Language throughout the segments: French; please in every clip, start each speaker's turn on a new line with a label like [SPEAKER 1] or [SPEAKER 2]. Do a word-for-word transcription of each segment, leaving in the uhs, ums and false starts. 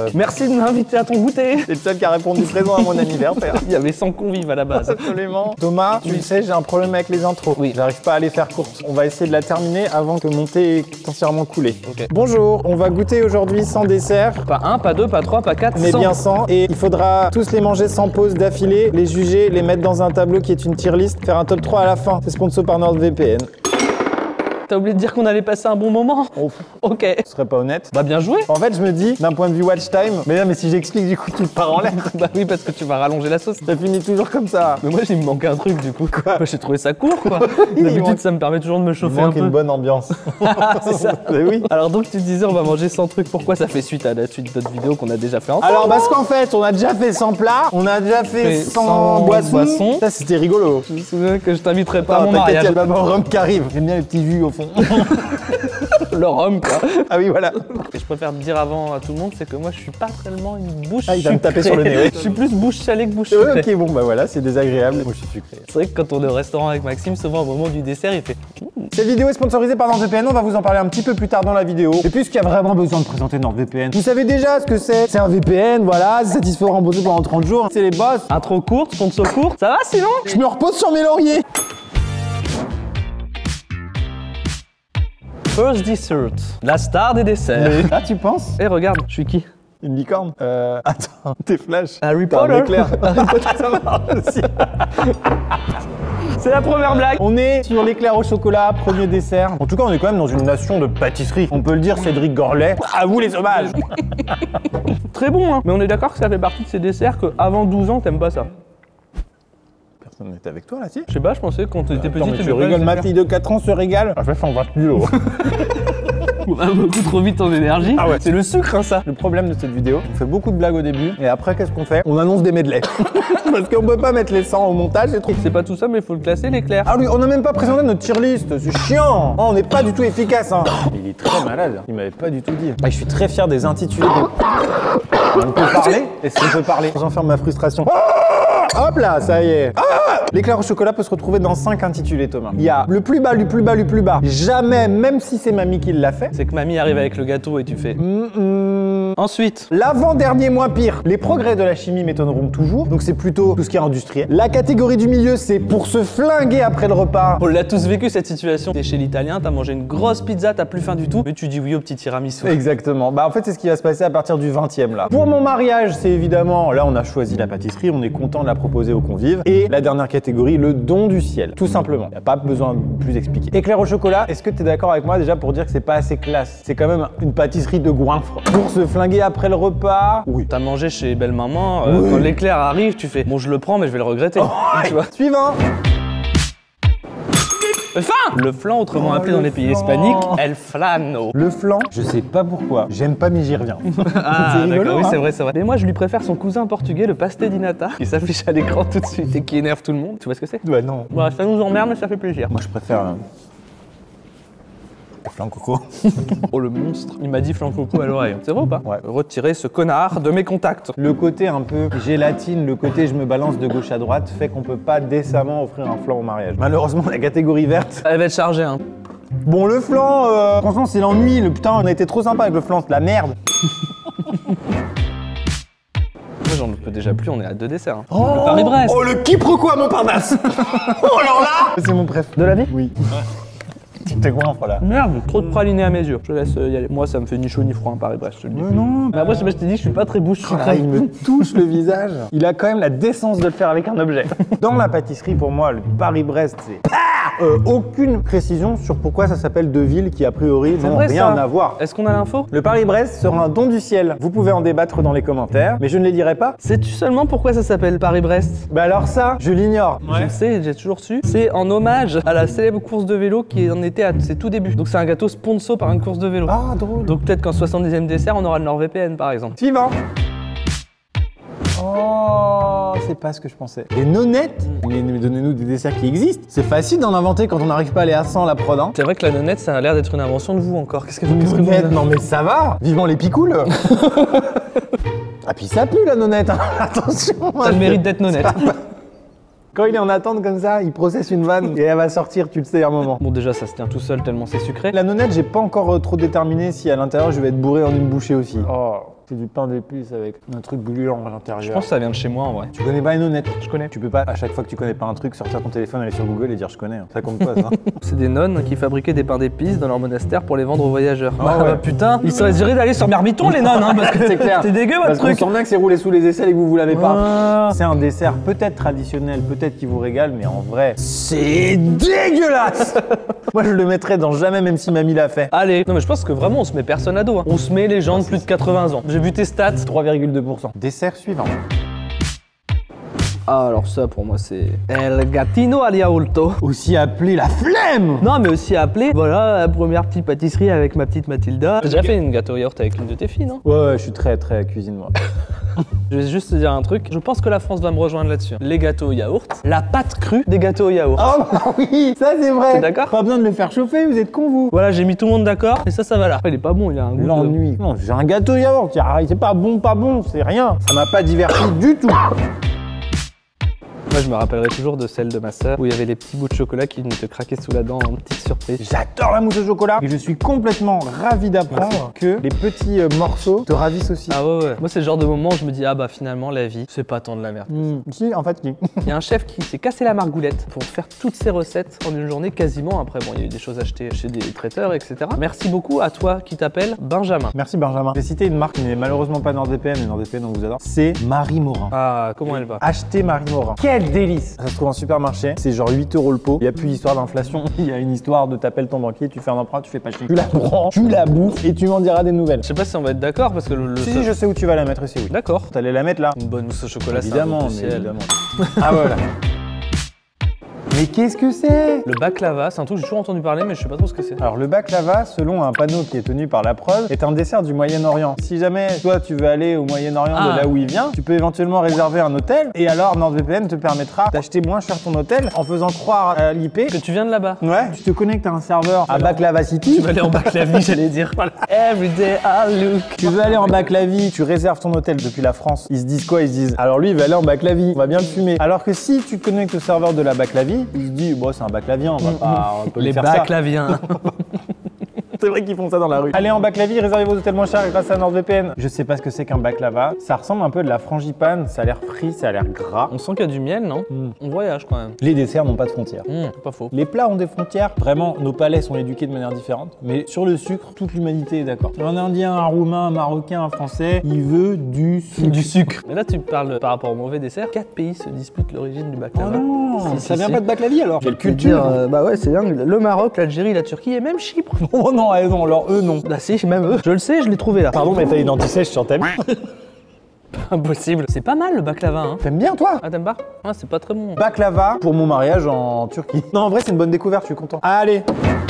[SPEAKER 1] Merci de m'inviter à ton goûter.
[SPEAKER 2] C'est le seul qui a répondu présent à mon anniversaire.
[SPEAKER 1] Il y avait cent convives à la base.
[SPEAKER 2] Absolument. Thomas, tu le sais, j'ai un problème avec les intros.
[SPEAKER 1] Oui.
[SPEAKER 2] J'arrive pas à les faire courtes. On va essayer de la terminer avant que mon thé ait entièrement coulé.
[SPEAKER 1] Ok.
[SPEAKER 2] Bonjour, on va goûter aujourd'hui sans dessert.
[SPEAKER 1] Pas un, pas deux, pas trois, pas quatre,
[SPEAKER 2] Mais
[SPEAKER 1] cent.
[SPEAKER 2] bien sans. Et il faudra tous les manger sans pause d'affilée, les juger, les mettre dans un tableau qui est une tier list, faire un top trois à la fin. C'est sponsor par NordVPN.
[SPEAKER 1] T'as oublié de dire qu'on allait passer un bon moment.
[SPEAKER 2] Oh,
[SPEAKER 1] Ok.
[SPEAKER 2] ce serait pas honnête.
[SPEAKER 1] Bah bien joué.
[SPEAKER 2] En fait, je me dis, d'un point de vue watch time, mais non, mais si j'explique, du coup, tu te pars en l'air.
[SPEAKER 1] Bah oui, parce que tu vas rallonger la sauce.
[SPEAKER 2] Ça finit toujours comme ça.
[SPEAKER 1] Mais moi, il me manquait un truc du coup.
[SPEAKER 2] Quoi?
[SPEAKER 1] Bah, j'ai trouvé ça court quoi.
[SPEAKER 2] Il
[SPEAKER 1] D'habitude,
[SPEAKER 2] manque-
[SPEAKER 1] ça me permet toujours de me
[SPEAKER 2] Il
[SPEAKER 1] chauffer un
[SPEAKER 2] manque
[SPEAKER 1] peu.
[SPEAKER 2] une bonne ambiance.
[SPEAKER 1] C'est ça.
[SPEAKER 2] Mais oui.
[SPEAKER 1] Alors donc tu disais on va manger cent trucs. Pourquoi ça fait suite à la suite d'autres vidéos qu'on a déjà fait ensemble?
[SPEAKER 2] Alors, parce qu'en fait, on a déjà fait cent plats, on a déjà fait
[SPEAKER 1] Fait
[SPEAKER 2] cent
[SPEAKER 1] cent
[SPEAKER 2] boissons.
[SPEAKER 1] boissons.
[SPEAKER 2] Ça, c'était rigolo.
[SPEAKER 1] Je me souviens que je t'inviterai pas à mon
[SPEAKER 2] Attends, t'inquiète,
[SPEAKER 1] mariage.
[SPEAKER 2] il y a le maman rhum qui arrive. J'aime bien les petits jus au fond.
[SPEAKER 1] Le rhum quoi.
[SPEAKER 2] Ah oui, voilà.
[SPEAKER 1] Et je préfère dire avant à tout le monde, c'est que moi je suis pas tellement une bouche
[SPEAKER 2] Ah, il va me taper
[SPEAKER 1] sucrée.
[SPEAKER 2] sur le nez, oui.
[SPEAKER 1] Je suis plus bouche salée que bouche
[SPEAKER 2] Ouais,
[SPEAKER 1] sucrée.
[SPEAKER 2] ok, bon, bah voilà, c'est désagréable. Moi, je suis sucré.
[SPEAKER 1] C'est vrai que quand on est au restaurant avec Maxime, souvent au moment du dessert, il fait
[SPEAKER 2] Cette vidéo est sponsorisée par NordVPN, on va vous en parler un petit peu plus tard dans la vidéo. Et puisqu'il y a vraiment besoin de présenter NordVPN, vous savez déjà ce que c'est. C'est un V P N, voilà, c'est satisfait rembourser pendant trente jours. C'est les boss.
[SPEAKER 1] intro courte, sponsor courte. Ça va sinon?
[SPEAKER 2] Je me repose sur mes lauriers.
[SPEAKER 1] First dessert, la star des desserts.
[SPEAKER 2] Ah, tu penses?
[SPEAKER 1] Et regarde, je suis qui?
[SPEAKER 2] Une licorne. Euh. Attends, t'es flash.
[SPEAKER 1] Harry
[SPEAKER 2] T'as un
[SPEAKER 1] Potter.
[SPEAKER 2] éclair. Ça marche aussi.
[SPEAKER 1] C'est la première blague.
[SPEAKER 2] On est sur l'éclair au chocolat, premier dessert. En tout cas, on est quand même dans une nation de pâtisserie. On peut le dire, Cédric Gorlet. À vous les hommages.
[SPEAKER 1] Très bon hein. Mais on est d'accord que ça fait partie de ces desserts que avant douze ans t'aimes pas ça.
[SPEAKER 2] Personne n'était avec toi là, si?
[SPEAKER 1] Je sais pas, je pensais que quand t'étais
[SPEAKER 2] Attends,
[SPEAKER 1] petit
[SPEAKER 2] mais tu
[SPEAKER 1] t'aimais pas
[SPEAKER 2] rigoles,
[SPEAKER 1] les
[SPEAKER 2] ma
[SPEAKER 1] desserts.
[SPEAKER 2] fille de quatre ans se régale. Ah, je vais faire vingt kilos.
[SPEAKER 1] On va beaucoup trop vite en énergie.
[SPEAKER 2] Ah ouais.
[SPEAKER 1] C'est le sucre hein, ça.
[SPEAKER 2] Le problème de cette vidéo, on fait beaucoup de blagues au début, et après, qu'est-ce qu'on fait? On annonce des medleys. Parce qu'on peut pas mettre les cent au montage, c'est trop.
[SPEAKER 1] C'est pas tout ça mais il faut le classer l'éclair.
[SPEAKER 2] Ah oui, on n'a même pas présenté notre tier list, c'est chiant. Oh, on n'est pas du tout efficace, hein. Il est très malade, il m'avait pas du tout dit. Ah, je suis très fier des intitulés. Des... On peut parler? Est-ce qu'on peut parler? J'enferme ma frustration. Hop là, ça y est. Ah, l'éclair au chocolat peut se retrouver dans cinq intitulés, Thomas. Il y a le plus bas, le plus bas, le plus bas. Jamais, même si c'est mamie qui l'a fait.
[SPEAKER 1] C'est que mamie arrive avec le gâteau et tu fais.
[SPEAKER 2] Mm, mm.
[SPEAKER 1] Ensuite,
[SPEAKER 2] L'avant-dernier moins pire. Les progrès de la chimie m'étonneront toujours, donc c'est plutôt tout ce qui est industriel. La catégorie du milieu, c'est pour se flinguer après le repas.
[SPEAKER 1] on l'a tous vécu cette situation. T'es chez l'italien, t'as mangé une grosse pizza, t'as plus faim du tout, mais tu dis oui au petit tiramisu.
[SPEAKER 2] Exactement. Bah en fait c'est ce qui va se passer à partir du vingtième là. Pour mon mariage, c'est évidemment, là on a choisi la pâtisserie, on est content de la proposer aux convives. Et la dernière catégorie, le don du ciel. Tout simplement. Y a pas besoin de plus expliquer. Éclair au chocolat, est-ce que t'es d'accord avec moi déjà pour dire que c'est pas assez classe? C'est quand même une pâtisserie de goinfre. Pour se flinguer après le repas. Oui.
[SPEAKER 1] T'as mangé chez Belle Maman, euh,
[SPEAKER 2] Oui.
[SPEAKER 1] quand l'éclair arrive, tu fais bon je le prends mais je vais le regretter. Tu vois.
[SPEAKER 2] Suivant.
[SPEAKER 1] Le flan Le flan, autrement
[SPEAKER 2] Oh,
[SPEAKER 1] appelé
[SPEAKER 2] le
[SPEAKER 1] dans les pays
[SPEAKER 2] flan.
[SPEAKER 1] hispaniques, el flano.
[SPEAKER 2] Le flan, je sais pas pourquoi. J'aime pas mais j'y reviens.
[SPEAKER 1] Ah
[SPEAKER 2] C'est rigolo,
[SPEAKER 1] d'accord, oui
[SPEAKER 2] hein.
[SPEAKER 1] c'est vrai, c'est vrai. Mais moi je lui préfère son cousin portugais, le pastel di nata, qui s'affiche à l'écran tout de suite et qui énerve tout le monde. Tu vois ce que c'est?
[SPEAKER 2] Ouais non.
[SPEAKER 1] Voilà, ça nous emmerde mais ça fait plaisir.
[SPEAKER 2] Moi je préfère euh, le flan coco.
[SPEAKER 1] Oh le monstre, il m'a dit flan coco à l'oreille. C'est vrai ou pas?
[SPEAKER 2] Ouais.
[SPEAKER 1] Retirer ce connard de mes contacts.
[SPEAKER 2] Le côté un peu gélatine, le côté je me balance de gauche à droite fait qu'on peut pas décemment offrir un flan au mariage. Malheureusement, la catégorie verte.
[SPEAKER 1] Elle va être chargée hein.
[SPEAKER 2] Bon, le flan, euh, franchement, c'est l'ennui. Le putain, on a été trop sympa avec le flan, c'est de la merde.
[SPEAKER 1] Moi j'en peux déjà plus, on est à deux desserts. Hein. Le Paris-Brest.
[SPEAKER 2] Oh, le quiproquo à Montparnasse. Oh, alors là, c'est mon préf.
[SPEAKER 1] De la vie?
[SPEAKER 2] Oui. T'es quoi, là?
[SPEAKER 1] Merde, trop de praliné à mes yeux. Je laisse euh, y aller. Moi ça me fait ni chaud ni froid un Paris-Brest, je te le dis.
[SPEAKER 2] Mais non.
[SPEAKER 1] Mais après c'est parce que je t'ai dit que je suis pas très bouche
[SPEAKER 2] Ah,
[SPEAKER 1] sucrée.
[SPEAKER 2] il me touche le visage. Il a quand même la décence de le faire avec un objet. Dans la pâtisserie, pour moi, le Paris-Brest, c'est... Euh, aucune précision sur pourquoi ça s'appelle deux villes qui, a priori, n'ont
[SPEAKER 1] vrai,
[SPEAKER 2] rien
[SPEAKER 1] ça.
[SPEAKER 2] à voir.
[SPEAKER 1] Est-ce qu'on a l'info?
[SPEAKER 2] Le Paris-Brest sera un don du ciel. Vous pouvez en débattre dans les commentaires, mais je ne les dirai pas.
[SPEAKER 1] Sais-tu seulement pourquoi ça s'appelle Paris-Brest?
[SPEAKER 2] Bah alors ça, je l'ignore.
[SPEAKER 1] Je le sais, j'ai toujours su. C'est en hommage à la célèbre course de vélo qui en était à ses tout débuts. Donc c'est un gâteau sponsor par une course de vélo.
[SPEAKER 2] Ah, drôle.
[SPEAKER 1] Donc peut-être qu'en soixante-dixième dessert, on aura le NordVPN par exemple.
[SPEAKER 2] Suivant. Oh, c'est pas ce que je pensais. Des nonnettes? Mais, mais donnez-nous des desserts qui existent. C'est facile d'en inventer quand on n'arrive pas à aller à cent la prod, hein.
[SPEAKER 1] C'est vrai que la nonnette, ça a l'air d'être une invention de vous encore. Qu'est-ce que vous qu'est-ce que vous-
[SPEAKER 2] Nonnette, non mais ça va. Vivant les picoules. Ah puis ça pue la nonnette, hein. Attention.
[SPEAKER 1] T'as le mérite d'être nonnette.
[SPEAKER 2] Quand il est en attente comme ça, il processe une vanne et elle va sortir, tu le sais, à un moment.
[SPEAKER 1] Bon déjà ça se tient tout seul tellement c'est sucré.
[SPEAKER 2] La nonnette, j'ai pas encore euh, trop déterminé si à l'intérieur je vais être bourré en une bouchée aussi.
[SPEAKER 1] Oh.
[SPEAKER 2] C'est du pain d'épices avec un truc gluant à l'intérieur.
[SPEAKER 1] Je pense que ça vient de chez moi en vrai.
[SPEAKER 2] Tu connais pas une honnête?
[SPEAKER 1] Je connais.
[SPEAKER 2] Tu peux pas, à chaque fois que tu connais pas un truc, sortir ton téléphone, aller sur Google et dire je connais. Hein. Ça compte pas ça.
[SPEAKER 1] C'est des nonnes qui fabriquaient des pains d'épices dans leur monastère pour les vendre aux voyageurs.
[SPEAKER 2] Ah
[SPEAKER 1] bah,
[SPEAKER 2] ouais.
[SPEAKER 1] bah putain, il serait tiré d'aller sur Mermiton les nonnes, hein, parce que
[SPEAKER 2] c'est clair.
[SPEAKER 1] C'est dégueu votre
[SPEAKER 2] Parce qu'on
[SPEAKER 1] truc.
[SPEAKER 2] sent bien que c'est roulé sous les aisselles et que vous vous l'avez pas.
[SPEAKER 1] Ah.
[SPEAKER 2] C'est un dessert peut-être traditionnel, peut-être qui vous régale, mais en vrai, c'est dégueulasse. Moi je le mettrais dans jamais, même si mamie l'a fait.
[SPEAKER 1] Allez, non mais je pense que vraiment on se met personne à dos. Hein. On se met les gens de plus de quatre-vingts ans. J'ai vu tes stats.
[SPEAKER 2] trois virgule deux pour cent. Dessert suivant.
[SPEAKER 1] Ah alors ça pour moi c'est El Gattino al Yaulto.
[SPEAKER 2] Aussi appelé la flemme.
[SPEAKER 1] Non mais aussi appelé, voilà, la première petite pâtisserie avec ma petite Mathilda. T'as déjà fait une gâteau yaourt avec une de tes filles, non?
[SPEAKER 2] Ouais, ouais, je suis très très cuisine moi.
[SPEAKER 1] Je vais juste te dire un truc, je pense que la France va me rejoindre là-dessus. Les gâteaux au yaourt, la pâte crue des gâteaux au yaourt.
[SPEAKER 2] Oh bah oui, ça c'est vrai.
[SPEAKER 1] T'es d'accord?
[SPEAKER 2] Pas besoin de le faire chauffer, vous êtes con vous.
[SPEAKER 1] Voilà, j'ai mis tout le monde d'accord et ça, ça va là. Après, il est pas bon, il a un goût de...
[SPEAKER 2] L'ennui. Non, j'ai un gâteau yaourt, c'est pas bon, pas bon, c'est rien. Ça m'a pas diverti du tout.
[SPEAKER 1] Moi, je me rappellerai toujours de celle de ma sœur où il y avait les petits bouts de chocolat qui venaient te craquer sous la dent en petite surprise.
[SPEAKER 2] J'adore la mousse au chocolat et je suis complètement ravi d'apprendre que les petits euh, morceaux te ravissent aussi.
[SPEAKER 1] Ah ouais, ouais. Moi, c'est le genre de moment où je me dis, ah bah finalement, la vie, c'est pas tant de la merde.
[SPEAKER 2] Mmh. Si, en fait, si.
[SPEAKER 1] Il y a un chef qui s'est cassé la margoulette pour faire toutes ses recettes en une journée quasiment. Après, bon, il y a eu des choses achetées chez des traiteurs, et cetera. Merci beaucoup à toi qui t'appelle Benjamin.
[SPEAKER 2] Merci Benjamin. Je vais citer une marque qui n'est malheureusement pas NordVPN, mais NordVPN on vous adore. C'est Marie Morin.
[SPEAKER 1] Ah, comment elle va?
[SPEAKER 2] Achetez Marie Morin. Quel délice! Ça se trouve en supermarché, c'est genre huit euros le pot. Il n'y a plus histoire d'inflation, il y a une histoire de t'appelles ton banquier, tu fais un emprunt, tu fais pas chier. Tu la prends, tu la bouffes et tu m'en diras des nouvelles.
[SPEAKER 1] Je sais pas si on va être d'accord parce que le. le
[SPEAKER 2] Si,
[SPEAKER 1] seul-
[SPEAKER 2] si, je sais où tu vas la mettre, c'est oui.
[SPEAKER 1] D'accord.
[SPEAKER 2] T'allais la mettre là.
[SPEAKER 1] Une bonne mousse au chocolat,
[SPEAKER 2] Évidemment,
[SPEAKER 1] c'est un
[SPEAKER 2] mais
[SPEAKER 1] beau ciel.
[SPEAKER 2] évidemment. Ah voilà. Mais qu'est-ce que c'est?
[SPEAKER 1] Le baklava, c'est un truc que j'ai toujours entendu parler, mais je sais pas trop ce que c'est.
[SPEAKER 2] Alors le baklava, selon un panneau qui est tenu par la preuve, est un dessert du Moyen-Orient. Si jamais toi tu veux aller au Moyen-Orient
[SPEAKER 1] Ah.
[SPEAKER 2] de là où il vient, tu peux éventuellement réserver un hôtel et alors NordVPN te permettra d'acheter moins cher ton hôtel en faisant croire à l'I P
[SPEAKER 1] Que tu viens de là-bas.
[SPEAKER 2] ouais, tu te connectes à un serveur à Baklava City.
[SPEAKER 1] Tu vas aller en baklavie, j'allais dire. Voilà. Every day I look.
[SPEAKER 2] Tu veux aller en Baklavie, tu réserves ton hôtel depuis la France. Ils se disent quoi? Ils se disent alors lui il va aller en Baklavie, on va bien le fumer. Alors que si tu te connectes au serveur de la Baklavie, il se dit bon c'est un baklavien, on va pas on peut lui
[SPEAKER 1] Les
[SPEAKER 2] faire ça.
[SPEAKER 1] baklaviens.
[SPEAKER 2] C'est vrai qu'ils font ça dans la rue. Allez en Baklavie, réservez vos hôtels moins chers grâce à NordVPN. Je sais pas ce que c'est qu'un baklava. Ça ressemble un peu à de la frangipane, ça a l'air frit, ça a l'air gras.
[SPEAKER 1] On sent qu'il y a du miel, non?
[SPEAKER 2] Mm.
[SPEAKER 1] On voyage quand même.
[SPEAKER 2] Les desserts n'ont pas de frontières.
[SPEAKER 1] Mmh, c'est pas faux.
[SPEAKER 2] Les plats ont des frontières. Vraiment, nos palais sont éduqués de manière différente. Mais sur le sucre, toute l'humanité est d'accord. Un Indien, un Roumain, un Marocain, un Français, il veut du sucre.
[SPEAKER 1] Du sucre. Mais là, tu parles par rapport au mauvais dessert. Quatre pays se disputent l'origine du
[SPEAKER 2] Oh
[SPEAKER 1] baklava.
[SPEAKER 2] non,
[SPEAKER 1] Si,
[SPEAKER 2] ça
[SPEAKER 1] si,
[SPEAKER 2] vient
[SPEAKER 1] si.
[SPEAKER 2] pas de Baklavie alors. Quelle
[SPEAKER 1] Je veux
[SPEAKER 2] culture.
[SPEAKER 1] dire, euh, bah ouais, c'est dingue. Le Maroc, l'Algérie, la Turquie et même Chypre.
[SPEAKER 2] Oh non, eh non, alors eux non.
[SPEAKER 1] Bah si, même eux. Je le sais, je l'ai trouvé là.
[SPEAKER 2] Pardon, mais t'as une anti-sèche sur ta
[SPEAKER 1] Impossible. C'est pas mal le baklava, hein.
[SPEAKER 2] T'aimes bien toi?
[SPEAKER 1] Ah, t'aimes pas? Ah, c'est pas très bon.
[SPEAKER 2] Baklava pour mon mariage en Turquie. Non, en vrai, c'est une bonne découverte, je suis content. Allez.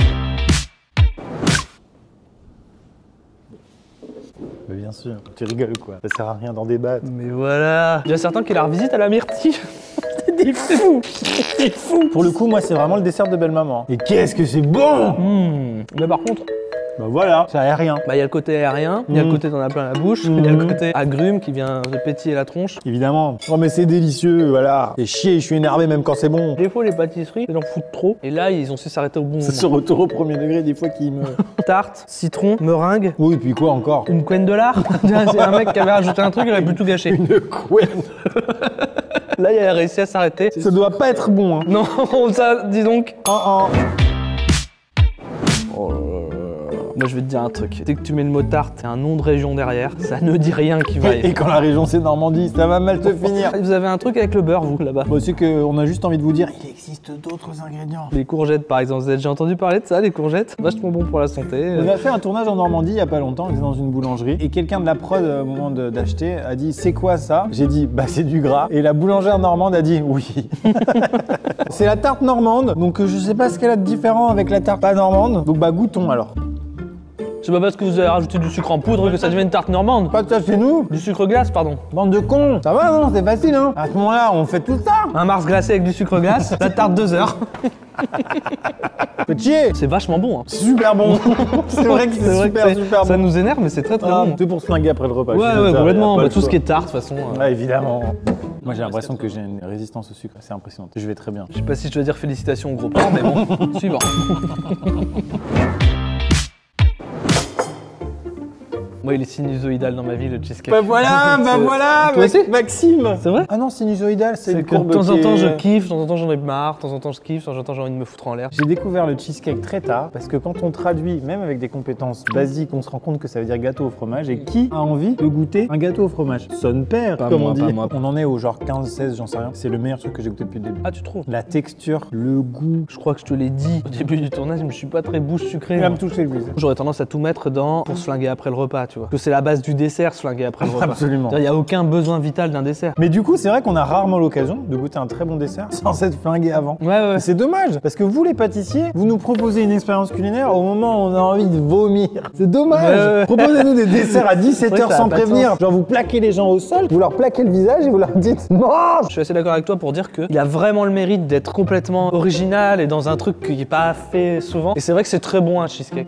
[SPEAKER 2] Mais bien sûr, tu rigoles quoi. Ça sert à rien d'en débattre.
[SPEAKER 1] Mais voilà. Il y a certains qui la revisitent à la myrtille. C'est des fous. C'est fou.
[SPEAKER 2] Pour le coup, moi, c'est vraiment le dessert de belle maman. Et qu'est-ce que c'est bon!
[SPEAKER 1] Mmh. Mais par contre,
[SPEAKER 2] Bah voilà, ça a rien.
[SPEAKER 1] bah il y a le côté aérien, il y a le
[SPEAKER 2] Mmh.
[SPEAKER 1] côté t'en as plein la bouche, il y a le
[SPEAKER 2] Mmh.
[SPEAKER 1] côté agrume qui vient de pétiller la tronche.
[SPEAKER 2] Évidemment. Oh mais c'est délicieux, voilà. Et chier, je suis énervé même quand c'est bon.
[SPEAKER 1] Des fois les pâtisseries, ils en foutent trop. Et là ils ont su s'arrêter au bon
[SPEAKER 2] Ça se
[SPEAKER 1] moment.
[SPEAKER 2] retourne au premier degré des fois qui me...
[SPEAKER 1] Tarte, citron, meringue,
[SPEAKER 2] Oui, puis quoi encore?
[SPEAKER 1] une couenne de lard. C'est un mec qui avait rajouté un truc, il aurait pu tout gâcher.
[SPEAKER 2] Une couenne.
[SPEAKER 1] Là il a réussi à s'arrêter.
[SPEAKER 2] Ça doit pas être bon, hein.
[SPEAKER 1] Non, ça, dis donc.
[SPEAKER 2] Oh, oh.
[SPEAKER 1] Moi je vais te dire un truc. Dès que tu mets le mot tarte et un nom de région derrière, ça ne dit rien qui vaille.
[SPEAKER 2] Et quand la région c'est Normandie, ça va mal te finir.
[SPEAKER 1] Vous avez un truc avec le beurre, vous, là-bas?
[SPEAKER 2] Bon, c'est qu'on a juste envie de vous dire, il existe d'autres ingrédients.
[SPEAKER 1] Les courgettes, par exemple. Vous avez déjà entendu parler de ça, les courgettes? Vachement bon pour la santé.
[SPEAKER 2] On a fait un tournage en Normandie il y a pas longtemps, on était dans une boulangerie et quelqu'un de la prod au moment de- d'acheter a dit c'est quoi ça? J'ai dit bah c'est du gras et la boulangère normande a dit oui. C'est la tarte normande donc euh, je sais pas ce qu'elle a de différent avec la tarte pas normande donc bah goûtons alors.
[SPEAKER 1] C'est pas parce que vous avez rajouté du sucre en poudre que ça devient une tarte normande.
[SPEAKER 2] Pas de ça chez nous.
[SPEAKER 1] Du sucre glace, pardon.
[SPEAKER 2] Bande de cons. Ça va non? C'est facile hein. À ce moment-là on fait tout ça.
[SPEAKER 1] Un Mars glacé avec du sucre glace, la tarte deux heures.
[SPEAKER 2] Faites chier.
[SPEAKER 1] C'est vachement bon. Hein.
[SPEAKER 2] Super bon. C'est vrai que c'est
[SPEAKER 1] vrai
[SPEAKER 2] super
[SPEAKER 1] que c'est-
[SPEAKER 2] super
[SPEAKER 1] Ça
[SPEAKER 2] bon.
[SPEAKER 1] nous énerve, mais c'est très très
[SPEAKER 2] Ah,
[SPEAKER 1] bon.
[SPEAKER 2] c'est pour se flinguer après le repas.
[SPEAKER 1] Ouais,
[SPEAKER 2] je suis
[SPEAKER 1] ouais,
[SPEAKER 2] ça,
[SPEAKER 1] complètement.
[SPEAKER 2] y a pas
[SPEAKER 1] Bah,
[SPEAKER 2] le
[SPEAKER 1] tout ce
[SPEAKER 2] choix.
[SPEAKER 1] qui est tarte, de toute façon. euh,
[SPEAKER 2] Ouais, évidemment. Moi j'ai l'impression que j'ai une résistance au sucre, c'est impressionnant. Je vais très bien.
[SPEAKER 1] Je sais pas si je dois dire félicitations au gros porc, mais bon. Suivant. Moi Moi, il est sinusoïdal dans ma vie, le cheesecake.
[SPEAKER 2] Bah voilà, bah voilà,
[SPEAKER 1] Toi aussi
[SPEAKER 2] Maxime.
[SPEAKER 1] C'est vrai?
[SPEAKER 2] Ah non, sinusoïdal, c'est
[SPEAKER 1] C'est
[SPEAKER 2] une
[SPEAKER 1] que de
[SPEAKER 2] courbe
[SPEAKER 1] temps en
[SPEAKER 2] qui
[SPEAKER 1] temps,
[SPEAKER 2] est-
[SPEAKER 1] je kiffe, de temps en temps, j'en ai marre, de temps en temps, je kiffe, de temps en temps, j'ai envie de me foutre en l'air.
[SPEAKER 2] J'ai découvert le cheesecake très tard parce que quand on traduit, même avec des compétences basiques, on se rend compte que ça veut dire gâteau au fromage. Et qui a envie de goûter un gâteau au fromage? Son père,
[SPEAKER 1] Pas
[SPEAKER 2] comme
[SPEAKER 1] moi,
[SPEAKER 2] on dit.
[SPEAKER 1] pas moi.
[SPEAKER 2] On en est au genre quinze, seize, j'en sais rien. C'est le meilleur truc que j'ai goûté depuis le début.
[SPEAKER 1] Ah, tu trouves?
[SPEAKER 2] La texture, le goût.
[SPEAKER 1] Je crois que je te l'ai dit au début du tournage, mais je suis pas très bouche sucrée.
[SPEAKER 2] Il va
[SPEAKER 1] moi.
[SPEAKER 2] me toucher, Louise.
[SPEAKER 1] J'aurais tendance à tout mettre dans pour se flinguer après le repas, tu vois. Que c'est la base du dessert, se flinguer après le repas.
[SPEAKER 2] Absolument.
[SPEAKER 1] Il n'y a aucun besoin vital d'un dessert.
[SPEAKER 2] Mais du coup, c'est vrai qu'on a rarement l'occasion de goûter un très bon dessert sans s'être flingué avant.
[SPEAKER 1] Ouais, ouais.
[SPEAKER 2] Et c'est dommage, parce que vous les pâtissiers, vous nous proposez une expérience culinaire au moment où on a envie de vomir. C'est dommage.
[SPEAKER 1] Ouais, ouais.
[SPEAKER 2] Proposez-nous des desserts à dix-sept
[SPEAKER 1] C'est vrai
[SPEAKER 2] heures
[SPEAKER 1] que ça
[SPEAKER 2] sans
[SPEAKER 1] a pas de
[SPEAKER 2] prévenir.
[SPEAKER 1] sens.
[SPEAKER 2] Genre vous plaquez les gens au sol, vous leur plaquez le visage et vous leur dites mange.
[SPEAKER 1] Je suis assez d'accord avec toi pour dire qu'il a vraiment le mérite d'être complètement original et dans un truc qui n'est pas fait souvent. Et c'est vrai que c'est très bon un cheesecake.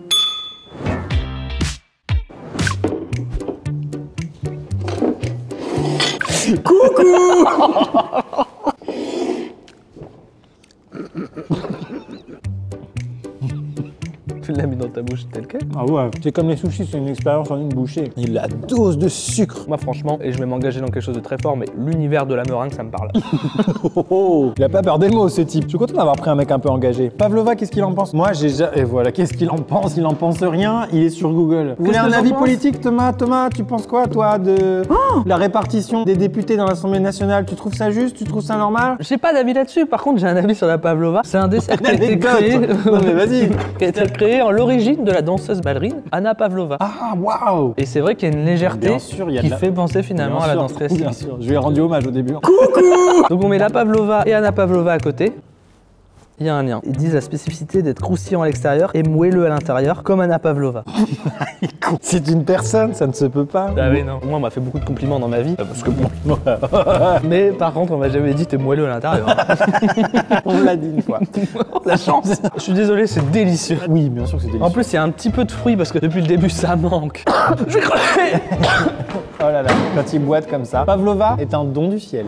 [SPEAKER 1] Tu l'as mis dans ta bouche tel quel.
[SPEAKER 2] Ah ouais, c'est comme les sushis, c'est une expérience en une bouchée. Et la dose de sucre.
[SPEAKER 1] Moi franchement, et je vais m'engager dans quelque chose de très fort, mais l'univers de la meringue, ça me parle.
[SPEAKER 2] Oh, oh. Il a pas peur des mots ce type. Je suis content d'avoir pris un mec un peu engagé. Pavlova, qu'est-ce qu'il en pense? Moi j'ai déjà... Et voilà, qu'est-ce qu'il en pense? Il en pense rien, il est sur Google. Vous voulez
[SPEAKER 1] Qu'est-ce
[SPEAKER 2] un
[SPEAKER 1] que
[SPEAKER 2] avis
[SPEAKER 1] t'en
[SPEAKER 2] politique, Thomas? Thomas, tu penses quoi toi de la répartition des députés dans l'Assemblée nationale? Tu trouves ça juste? Tu trouves ça normal?
[SPEAKER 1] J'ai pas d'avis là-dessus, par contre j'ai un avis sur la pavlova. C'est un dessert qui a été
[SPEAKER 2] Anecdote.
[SPEAKER 1] créé...
[SPEAKER 2] Non mais vas-y.
[SPEAKER 1] qui a été créé en l'origine de la danseuse ballerine Anna Pavlova.
[SPEAKER 2] Ah waouh.
[SPEAKER 1] Et c'est vrai qu'il y a une légèreté
[SPEAKER 2] Bien sûr, il y a
[SPEAKER 1] qui
[SPEAKER 2] de la-
[SPEAKER 1] fait penser finalement
[SPEAKER 2] Bien
[SPEAKER 1] à la
[SPEAKER 2] sûr,
[SPEAKER 1] danse classique.
[SPEAKER 2] Bien sûr, je lui ai rendu hommage au début.
[SPEAKER 1] Donc on met la Pavlova et Anna Pavlova à côté. Il y a un lien. Ils disent la spécificité d'être croustillant à l'extérieur et moelleux à l'intérieur, comme Anna Pavlova.
[SPEAKER 2] C'est une personne, ça ne se peut pas.
[SPEAKER 1] Ah oui, non. Moi, on m'a fait beaucoup de compliments dans ma vie. Parce que bon. Mais par contre, on m'a jamais dit t'es moelleux à l'intérieur.
[SPEAKER 2] On l'a dit une fois.
[SPEAKER 1] La chance. Je suis désolé, c'est délicieux.
[SPEAKER 2] Oui, bien sûr que c'est délicieux.
[SPEAKER 1] En plus, il y a un petit peu de fruits parce que depuis le début, ça manque. Je vais crever.
[SPEAKER 2] Oh là là, quand il boite comme ça. Pavlova est un don du ciel.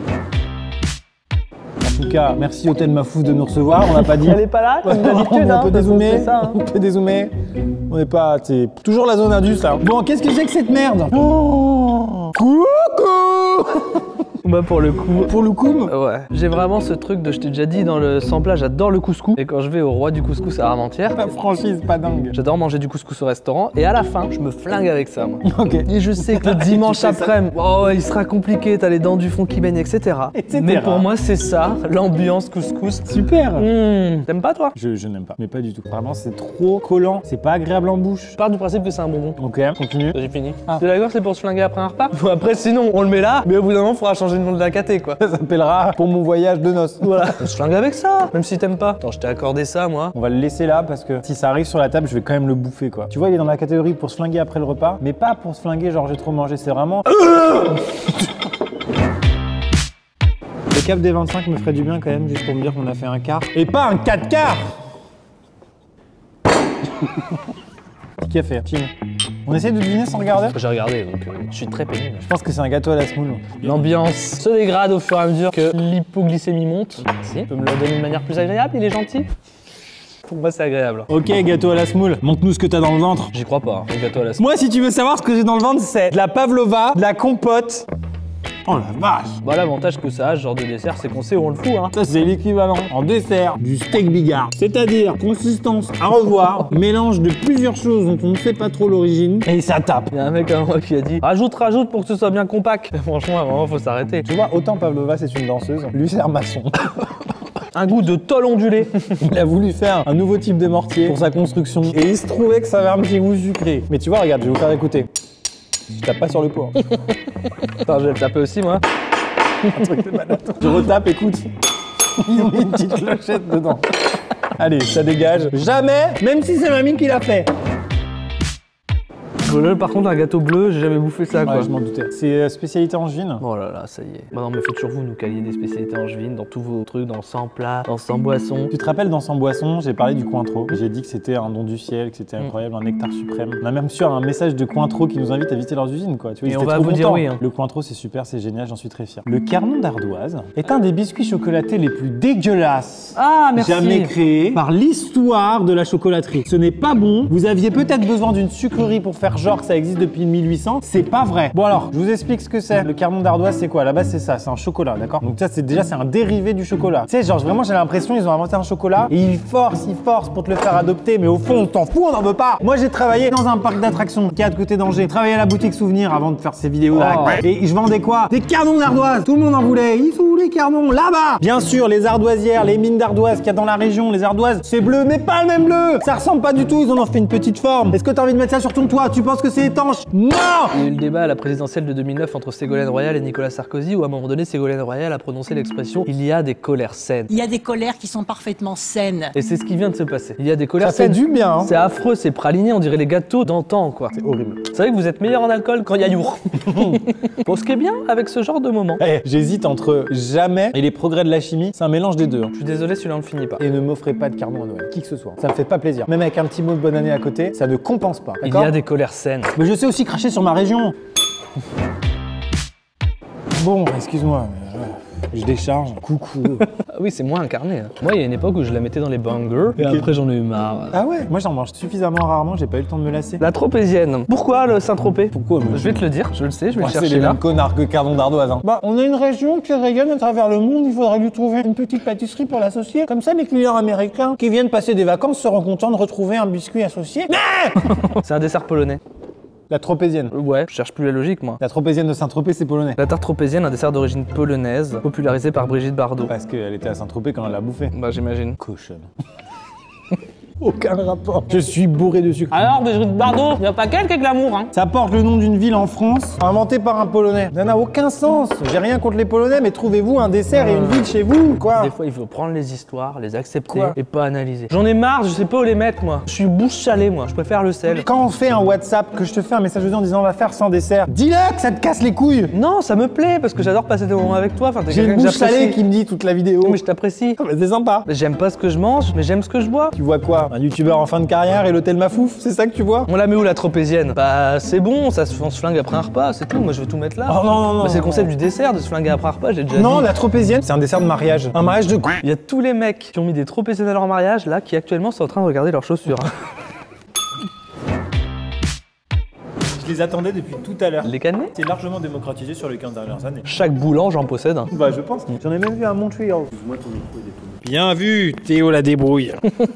[SPEAKER 2] En tout cas, merci Hôtel Mafouf de nous recevoir. On n'a pas dit.
[SPEAKER 1] Elle est pas là, comme d'habitude.
[SPEAKER 2] On
[SPEAKER 1] hein,
[SPEAKER 2] peut
[SPEAKER 1] de toute façon,
[SPEAKER 2] dézoomer.
[SPEAKER 1] c'est ça, hein.
[SPEAKER 2] On peut dézoomer. On n'est pas. C'est toujours la zone indus là. Bon, qu'est-ce que c'est que cette merde? Oh, coucou.
[SPEAKER 1] Bah pour le coup.
[SPEAKER 2] Pour le coup.
[SPEAKER 1] Ouais. J'ai vraiment ce truc de, je t'ai déjà dit dans le samplage, j'adore le couscous. Et quand je vais au roi du couscous à Armentières,
[SPEAKER 2] La franchise, pas dingue.
[SPEAKER 1] j'adore manger du couscous au restaurant. Et à la fin, je me flingue avec ça, moi.
[SPEAKER 2] Ok.
[SPEAKER 1] Et je sais que le dimanche
[SPEAKER 2] fais ça.
[SPEAKER 1] après, oh, il sera compliqué, t'as les dents du fond qui baignent, et cetera.
[SPEAKER 2] et cetera.
[SPEAKER 1] Mais pour moi, c'est ça, l'ambiance couscous.
[SPEAKER 2] Super.
[SPEAKER 1] Mmh. T'aimes pas, toi?
[SPEAKER 2] Je, je n'aime pas, mais pas du tout. Vraiment, c'est trop collant. C'est pas agréable en bouche.
[SPEAKER 1] Je pars du principe que c'est un bonbon.
[SPEAKER 2] Ok, continue.
[SPEAKER 1] J'ai fini.
[SPEAKER 2] Ah.
[SPEAKER 1] T'es d'accord, c'est pour se flinguer après un repas? Bon, après, sinon, on le met là, mais au bout d'un moment, il faudra changer le nom de la caté, quoi.
[SPEAKER 2] Ça s'appellera pour mon voyage de noces.
[SPEAKER 1] Voilà. On se flingue avec ça, même si t'aimes pas. Attends, je t'ai accordé ça, moi.
[SPEAKER 2] On va le laisser là parce que si ça arrive sur la table, je vais quand même le bouffer quoi. Tu vois, il est dans la catégorie pour se flinguer après le repas, mais pas pour se flinguer genre j'ai trop mangé, c'est vraiment... Le cap des vingt-cinq me ferait du bien quand même, juste pour me dire qu'on a fait un quart. Et pas un quatre quarts. Qui a fait Tim. On essaie de deviner sans regarder.
[SPEAKER 1] J'ai regardé, donc euh, je suis très pénible.
[SPEAKER 2] Je pense que c'est un gâteau à la semoule.
[SPEAKER 1] L'ambiance se dégrade au fur et à mesure que l'hypoglycémie monte. Merci. Tu peux me le donner de manière plus agréable, il est gentil? Pour moi, c'est agréable.
[SPEAKER 2] Ok, gâteau à la semoule, montre-nous ce que t'as dans le ventre.
[SPEAKER 1] J'y crois pas, hein, le gâteau à la
[SPEAKER 2] Moi, si tu veux savoir ce que j'ai dans le ventre, c'est de la pavlova, de la compote. Oh la vache.
[SPEAKER 1] Bah, l'avantage que ça a, ce genre de dessert, c'est qu'on sait où on le fout, hein.
[SPEAKER 2] Ça, c'est l'équivalent en dessert du steak bigard. C'est-à-dire consistance à revoir, mélange de plusieurs choses dont on ne sait pas trop l'origine, et ça tape.
[SPEAKER 1] Il y a un mec à moi qui a dit rajoute, rajoute pour que ce soit bien compact. Et franchement, à un moment, faut s'arrêter.
[SPEAKER 2] Tu vois, autant Pavlova, c'est une danseuse, lui, c'est un maçon.
[SPEAKER 1] Un goût de tôle ondulé.
[SPEAKER 2] Il a voulu faire un nouveau type de mortier pour sa construction, et il se trouvait que ça avait un petit goût sucré. Mais tu vois, regarde, je vais vous faire écouter. Je tape pas sur le pot.
[SPEAKER 1] Attends, je vais le taper aussi, moi.
[SPEAKER 2] Un truc de malade. Je retape, écoute. Ils ont mis une petite clochette dedans. Allez, ça dégage. Jamais, même si c'est mamie qui l'a fait.
[SPEAKER 1] Là, par contre, un gâteau bleu, j'ai jamais bouffé ça, quoi.
[SPEAKER 2] Ouais, je m'en doutais. C'est euh, spécialité angevine.
[SPEAKER 1] Oh là là, ça y est. Bah non, mais faites sur vous, nous caliez des spécialités angevines dans tous vos trucs, dans cent plats, dans cent boissons.
[SPEAKER 2] Tu te rappelles, dans Sans Boisson, j'ai parlé du Cointreau. J'ai dit que c'était un don du ciel, que c'était
[SPEAKER 1] Mm.
[SPEAKER 2] incroyable, un nectar suprême. On a même sur un message de Cointreau qui nous invite à visiter leurs usines, quoi. Tu vois,
[SPEAKER 1] Et
[SPEAKER 2] ils
[SPEAKER 1] on
[SPEAKER 2] étaient
[SPEAKER 1] va
[SPEAKER 2] trop
[SPEAKER 1] vous dire
[SPEAKER 2] contents.
[SPEAKER 1] oui, hein.
[SPEAKER 2] Le Cointreau, c'est super, c'est génial, j'en suis très fier. Le Carnon d'Ardoise est un des biscuits chocolatés les plus dégueulasses
[SPEAKER 1] Ah, merci.
[SPEAKER 2] jamais créé par l'histoire de la chocolaterie. Ce n'est pas bon. Vous aviez peut-être besoin d'une sucrerie pour faire genre que ça existe depuis mille huit cents. C'est pas vrai. Bon alors, je vous explique ce que c'est. Le cardon d'ardoise, c'est quoi? À la base, c'est ça, c'est un chocolat, d'accord? Donc ça, c'est déjà, c'est un dérivé du chocolat. Tu sais, genre vraiment, j'ai l'impression ils ont inventé un chocolat et ils forcent, ils forcent pour te le faire adopter, mais au fond, on t'en fout, on n'en veut pas. Moi, j'ai travaillé dans un parc d'attractions qui est à côté d'Angers. J'ai travaillé à la boutique Souvenir avant de faire ces vidéos là.
[SPEAKER 1] Oh.
[SPEAKER 2] Et je vendais quoi? Des cardons d'ardoise. Tout le monde en voulait. Ils sont où les cardons? Là-bas. Bien sûr, les ardoisières, les mines d'ardoise qu'il y a dans la région, les ardoises, c'est bleu, mais pas le même bleu. Ça ressemble pas du tout, ils en ont fait une petite forme. Est-ce que t'as envie de mettre ça sur ton toit? Tu penses que c'est étanche? Non.
[SPEAKER 1] Il y a eu le débat à la présidentielle de deux mille neuf entre Ségolène Royal et Nicolas Sarkozy, où à un moment donné, Ségolène Royal a prononcé l'expression « il y a des colères saines ».
[SPEAKER 3] Il y a des colères qui sont parfaitement saines.
[SPEAKER 1] Et c'est ce qui vient de se passer. Il y a des colères
[SPEAKER 2] Ça fait
[SPEAKER 1] saines.
[SPEAKER 2] du bien, hein.
[SPEAKER 1] C'est affreux, c'est praliné, on dirait les gâteaux d'antan, quoi.
[SPEAKER 2] C'est horrible.
[SPEAKER 1] C'est vrai que vous êtes meilleur en alcool quand il y a your. Bon, ce qui est bien avec ce genre de moment.
[SPEAKER 2] Eh, j'hésite entre jamais et les progrès de la chimie. C'est un mélange des deux. Hein.
[SPEAKER 1] Je suis désolé, celui-là on le finit pas.
[SPEAKER 2] Et ne m'offrez pas de cardon à Noël, qui que ce soit. Ça me fait pas plaisir. Même avec un petit mot de bonne année à côté, ça ne compense pas.
[SPEAKER 1] Il y
[SPEAKER 2] D'accord?
[SPEAKER 1] a des colères saines.
[SPEAKER 2] Mais je sais aussi cracher sur ma région. Bon, excuse-moi, mais euh, je décharge. Coucou.
[SPEAKER 1] Ah oui, c'est moins incarné. Hein. Moi, il y a une époque où je la mettais dans les bangers, et
[SPEAKER 2] Ok.
[SPEAKER 1] après j'en ai eu marre.
[SPEAKER 2] Ah ouais? Moi j'en mange suffisamment rarement, j'ai pas eu le temps de me lasser.
[SPEAKER 1] La tropézienne. Pourquoi le Saint-Tropez?
[SPEAKER 2] Pourquoi
[SPEAKER 1] Je vais te le dire, je le sais, je vais
[SPEAKER 2] Ouais,
[SPEAKER 1] le
[SPEAKER 2] c'est
[SPEAKER 1] chercher
[SPEAKER 2] les
[SPEAKER 1] là.
[SPEAKER 2] mêmes connards que cardon d'ardoise. Hein. Bah, on a une région qui rayonne à travers le monde, il faudrait lui trouver une petite pâtisserie pour l'associer. Comme ça, les clients américains qui viennent passer des vacances seront contents de retrouver un biscuit associé.
[SPEAKER 1] C'est un dessert polonais.
[SPEAKER 2] La tropézienne.
[SPEAKER 1] Ouais, je cherche plus la logique, moi.
[SPEAKER 2] La tropézienne de Saint-Tropez, c'est polonais.
[SPEAKER 1] La tarte tropézienne, un dessert d'origine polonaise, popularisé par Brigitte Bardot.
[SPEAKER 2] Parce qu'elle était à Saint-Tropez quand elle l'a bouffé.
[SPEAKER 1] Bah, j'imagine.
[SPEAKER 2] Cochonne. Aucun rapport. Je suis bourré de sucre.
[SPEAKER 1] Alors, Brigitte Bardot, y a pas quelqu'un avec l'amour, hein?
[SPEAKER 2] Ça porte le nom d'une ville en France, inventée par un Polonais. Ça n'a aucun sens. J'ai rien contre les Polonais, mais trouvez-vous un dessert et une ville chez vous, quoi.
[SPEAKER 1] Des fois, il faut prendre les histoires, les accepter
[SPEAKER 2] Quoi
[SPEAKER 1] et pas analyser. J'en ai marre, je sais pas où les mettre, moi. Je suis bouche salée, moi. Je préfère le sel.
[SPEAKER 2] Quand on fait un WhatsApp, que je te fais un message audio en disant on va faire sans dessert, dis-le que ça te casse les couilles.
[SPEAKER 1] Non, ça me plaît parce que j'adore passer des moments avec toi. Enfin, t'es
[SPEAKER 2] J'ai
[SPEAKER 1] quelqu'un
[SPEAKER 2] une
[SPEAKER 1] que
[SPEAKER 2] bouche salée
[SPEAKER 1] j'apprécie.
[SPEAKER 2] qui me dit toute la vidéo.
[SPEAKER 1] Oui, mais je t'apprécie.
[SPEAKER 2] Ah, mais c'est sympa.
[SPEAKER 1] J'aime pas ce que je mange, mais j'aime ce que je bois.
[SPEAKER 2] Tu vois quoi? Un youtubeur en fin de carrière et l'hôtel Mafouf? C'est ça que tu vois?
[SPEAKER 1] On la met où la tropézienne? Bah, c'est bon, ça se, on se flingue après un repas, c'est tout. Moi, je veux tout mettre là.
[SPEAKER 2] Oh non, non, non.
[SPEAKER 1] Bah, c'est le
[SPEAKER 2] non.
[SPEAKER 1] concept du dessert, de se flinguer après un repas, j'ai déjà
[SPEAKER 2] Non,
[SPEAKER 1] dit.
[SPEAKER 2] la tropézienne, c'est un dessert de mariage. Un mariage de...
[SPEAKER 1] Il y a tous les mecs qui ont mis des tropéziennes à leur mariage, là, qui actuellement sont en train de regarder leurs chaussures.
[SPEAKER 2] Je les attendais depuis tout à l'heure.
[SPEAKER 1] Les cannelés?
[SPEAKER 2] C'est largement démocratisé sur les quinze dernières années.
[SPEAKER 1] Chaque boulange en possède un.
[SPEAKER 2] Bah je pense. J'en ai même vu à Montréal. Bien vu, Théo la débrouille.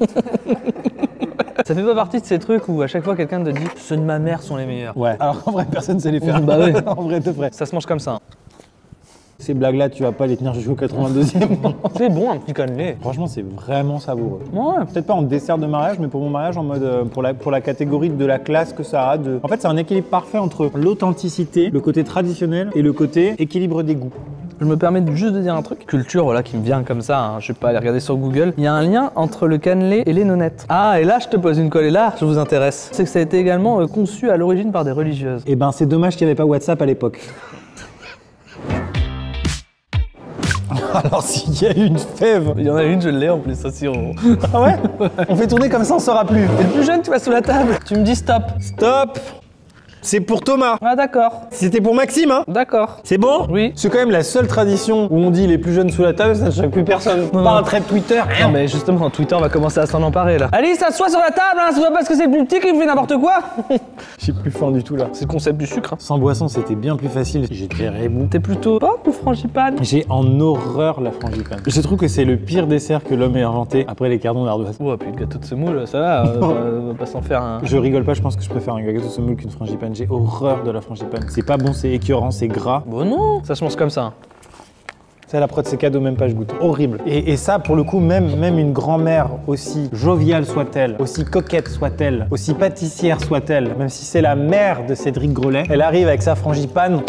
[SPEAKER 1] Ça fait pas partie de ces trucs où à chaque fois quelqu'un te dit ceux de ma mère sont les meilleurs.
[SPEAKER 2] Ouais. Alors qu'en vrai, personne sait les faire.
[SPEAKER 1] Bah ouais.
[SPEAKER 2] En vrai, de vrai.
[SPEAKER 1] Ça se mange comme ça. hein.
[SPEAKER 2] Ces blagues-là, tu vas pas les tenir jusqu'au quatre-vingt-deuxième.
[SPEAKER 1] C'est bon un petit cannelé.
[SPEAKER 2] Franchement, c'est vraiment savoureux.
[SPEAKER 1] Ouais.
[SPEAKER 2] Peut-être pas en dessert de mariage, mais pour mon mariage, en mode euh, pour la, pour la catégorie de la classe que ça a. De... En fait, c'est un équilibre parfait entre l'authenticité, le côté traditionnel et le côté équilibre des goûts.
[SPEAKER 1] Je me permets de- juste de dire un truc. Culture, voilà, qui me vient comme ça, hein. Je vais pas aller regarder sur Google. Il y a un lien entre le cannelé et les nonnettes. Ah, et là, je te pose une colle, et là, je vous intéresse. C'est que ça a été également euh, conçu à l'origine par des religieuses.
[SPEAKER 2] Eh ben, c'est dommage qu'il n'y avait pas WhatsApp à l'époque. Alors, s'il y a une fève.
[SPEAKER 1] Il y en a une, je l'ai en plus, ça sirop.
[SPEAKER 2] Ah ouais? On fait tourner comme ça, on saura plus.
[SPEAKER 1] T'es le plus jeune, tu vas sous la table. Tu me dis stop.
[SPEAKER 2] Stop! C'est pour Thomas.
[SPEAKER 1] Ah, d'accord.
[SPEAKER 2] C'était pour Maxime, hein?
[SPEAKER 1] D'accord.
[SPEAKER 2] C'est bon?
[SPEAKER 1] Oui.
[SPEAKER 2] C'est quand même la seule tradition où on dit les plus jeunes sous la table, ça ne choque plus personne.
[SPEAKER 1] Non.
[SPEAKER 2] Pas un trait de Twitter, rien.
[SPEAKER 1] Non, mais justement, Twitter va commencer à s'en emparer là. Alice, assois sur la table, hein, c'est pas parce que c'est le plus petit qu'il fait n'importe quoi.
[SPEAKER 2] J'ai plus faim du tout là.
[SPEAKER 1] C'est le concept du sucre. Hein.
[SPEAKER 2] Sans boisson, c'était bien plus facile. J'étais rebou.
[SPEAKER 1] T'es plutôt pop ou frangipane?
[SPEAKER 2] J'ai en horreur la frangipane. Je trouve que c'est le pire dessert que l'homme ait inventé après les cardons d'ardoise.
[SPEAKER 1] Oh, puis le gâteau de semoule, ça va, euh, on va pas s'en faire un.
[SPEAKER 2] Je rigole pas, je pense que je préfère un gâteau de semoule qu'une frangipane. J'ai horreur de la frangipane. C'est pas bon, c'est écœurant, c'est gras.
[SPEAKER 1] Bon, non, ça se mange comme ça. hein.
[SPEAKER 2] C'est la prod, c'est cadeau, même pas je goûte. Horrible. Et, et ça, pour le coup, même, même une grand-mère, aussi joviale soit-elle, aussi coquette soit-elle, aussi pâtissière soit-elle, même si c'est la mère de Cédric Grolet, elle arrive avec sa frangipane.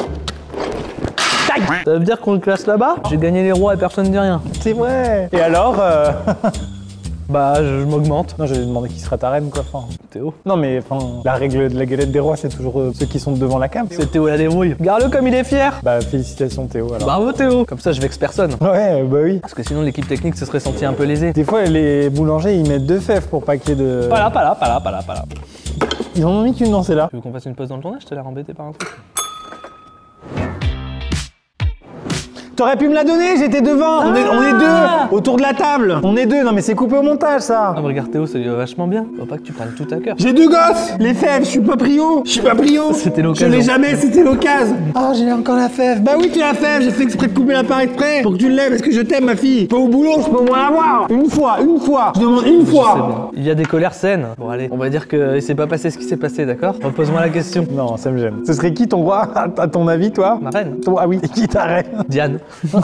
[SPEAKER 1] Ça veut dire qu'on le classe là-bas? J'ai gagné les rois et personne ne dit rien.
[SPEAKER 2] C'est vrai. Et alors euh...
[SPEAKER 1] Bah, je, je m'augmente.
[SPEAKER 2] Non, j'allais demander qui sera ta reine, quoi. Enfin,
[SPEAKER 1] Théo.
[SPEAKER 2] non, mais enfin, la règle de la galette des rois, c'est toujours euh, ceux qui sont devant la cam.
[SPEAKER 1] C'est Théo la débrouille. Regarde-le comme il est fier.
[SPEAKER 2] Bah, félicitations, Théo, alors.
[SPEAKER 1] Bravo Théo. Comme ça, je vexe personne.
[SPEAKER 2] Ouais, bah oui.
[SPEAKER 1] Parce que sinon, l'équipe technique se serait sentie un peu lésée.
[SPEAKER 2] Des fois, les boulangers, ils mettent deux fèves pour pas qu'il y ait de...
[SPEAKER 1] Pas là, pas là, pas là, pas là, pas là.
[SPEAKER 2] Ils en ont mis qu'une dans celle-là.
[SPEAKER 1] Tu veux qu'on fasse une pause dans le tournage? Je t'ai l'air embêté par un truc.
[SPEAKER 2] T'aurais pu me la donner, j'étais devant. On est, on est deux autour de la table. On est deux. Non mais c'est coupé au montage ça.
[SPEAKER 1] Ah, mais regarde Théo, ça lui va vachement bien. Faut pas que tu prennes tout à cœur.
[SPEAKER 2] J'ai deux gosses. Les fèves, je suis pas prio. Je suis pas prio.
[SPEAKER 1] C'était
[SPEAKER 2] Je
[SPEAKER 1] l'occasion.
[SPEAKER 2] l'ai jamais, c'était l'occasion. Oh, j'ai encore la fève. Bah oui, tu as la fève. J'ai fait exprès de couper la part exprès pour que tu l'aies parce que je t'aime, ma fille. Pas au boulot, je peux au moins l'avoir. Une fois, une fois. Je demande une
[SPEAKER 1] C'est
[SPEAKER 2] fois.
[SPEAKER 1] bon. Il y a des colères saines. Bon allez, on va dire qu'il s'est pas passé ce qui s'est passé, d'accord? Repose-moi la question.
[SPEAKER 2] Non, ça me gêne. Ce serait qui ton roi, à ton avis, toi?
[SPEAKER 1] Ma reine.
[SPEAKER 2] Toi, ah oui, qui ta reine?
[SPEAKER 1] Diane.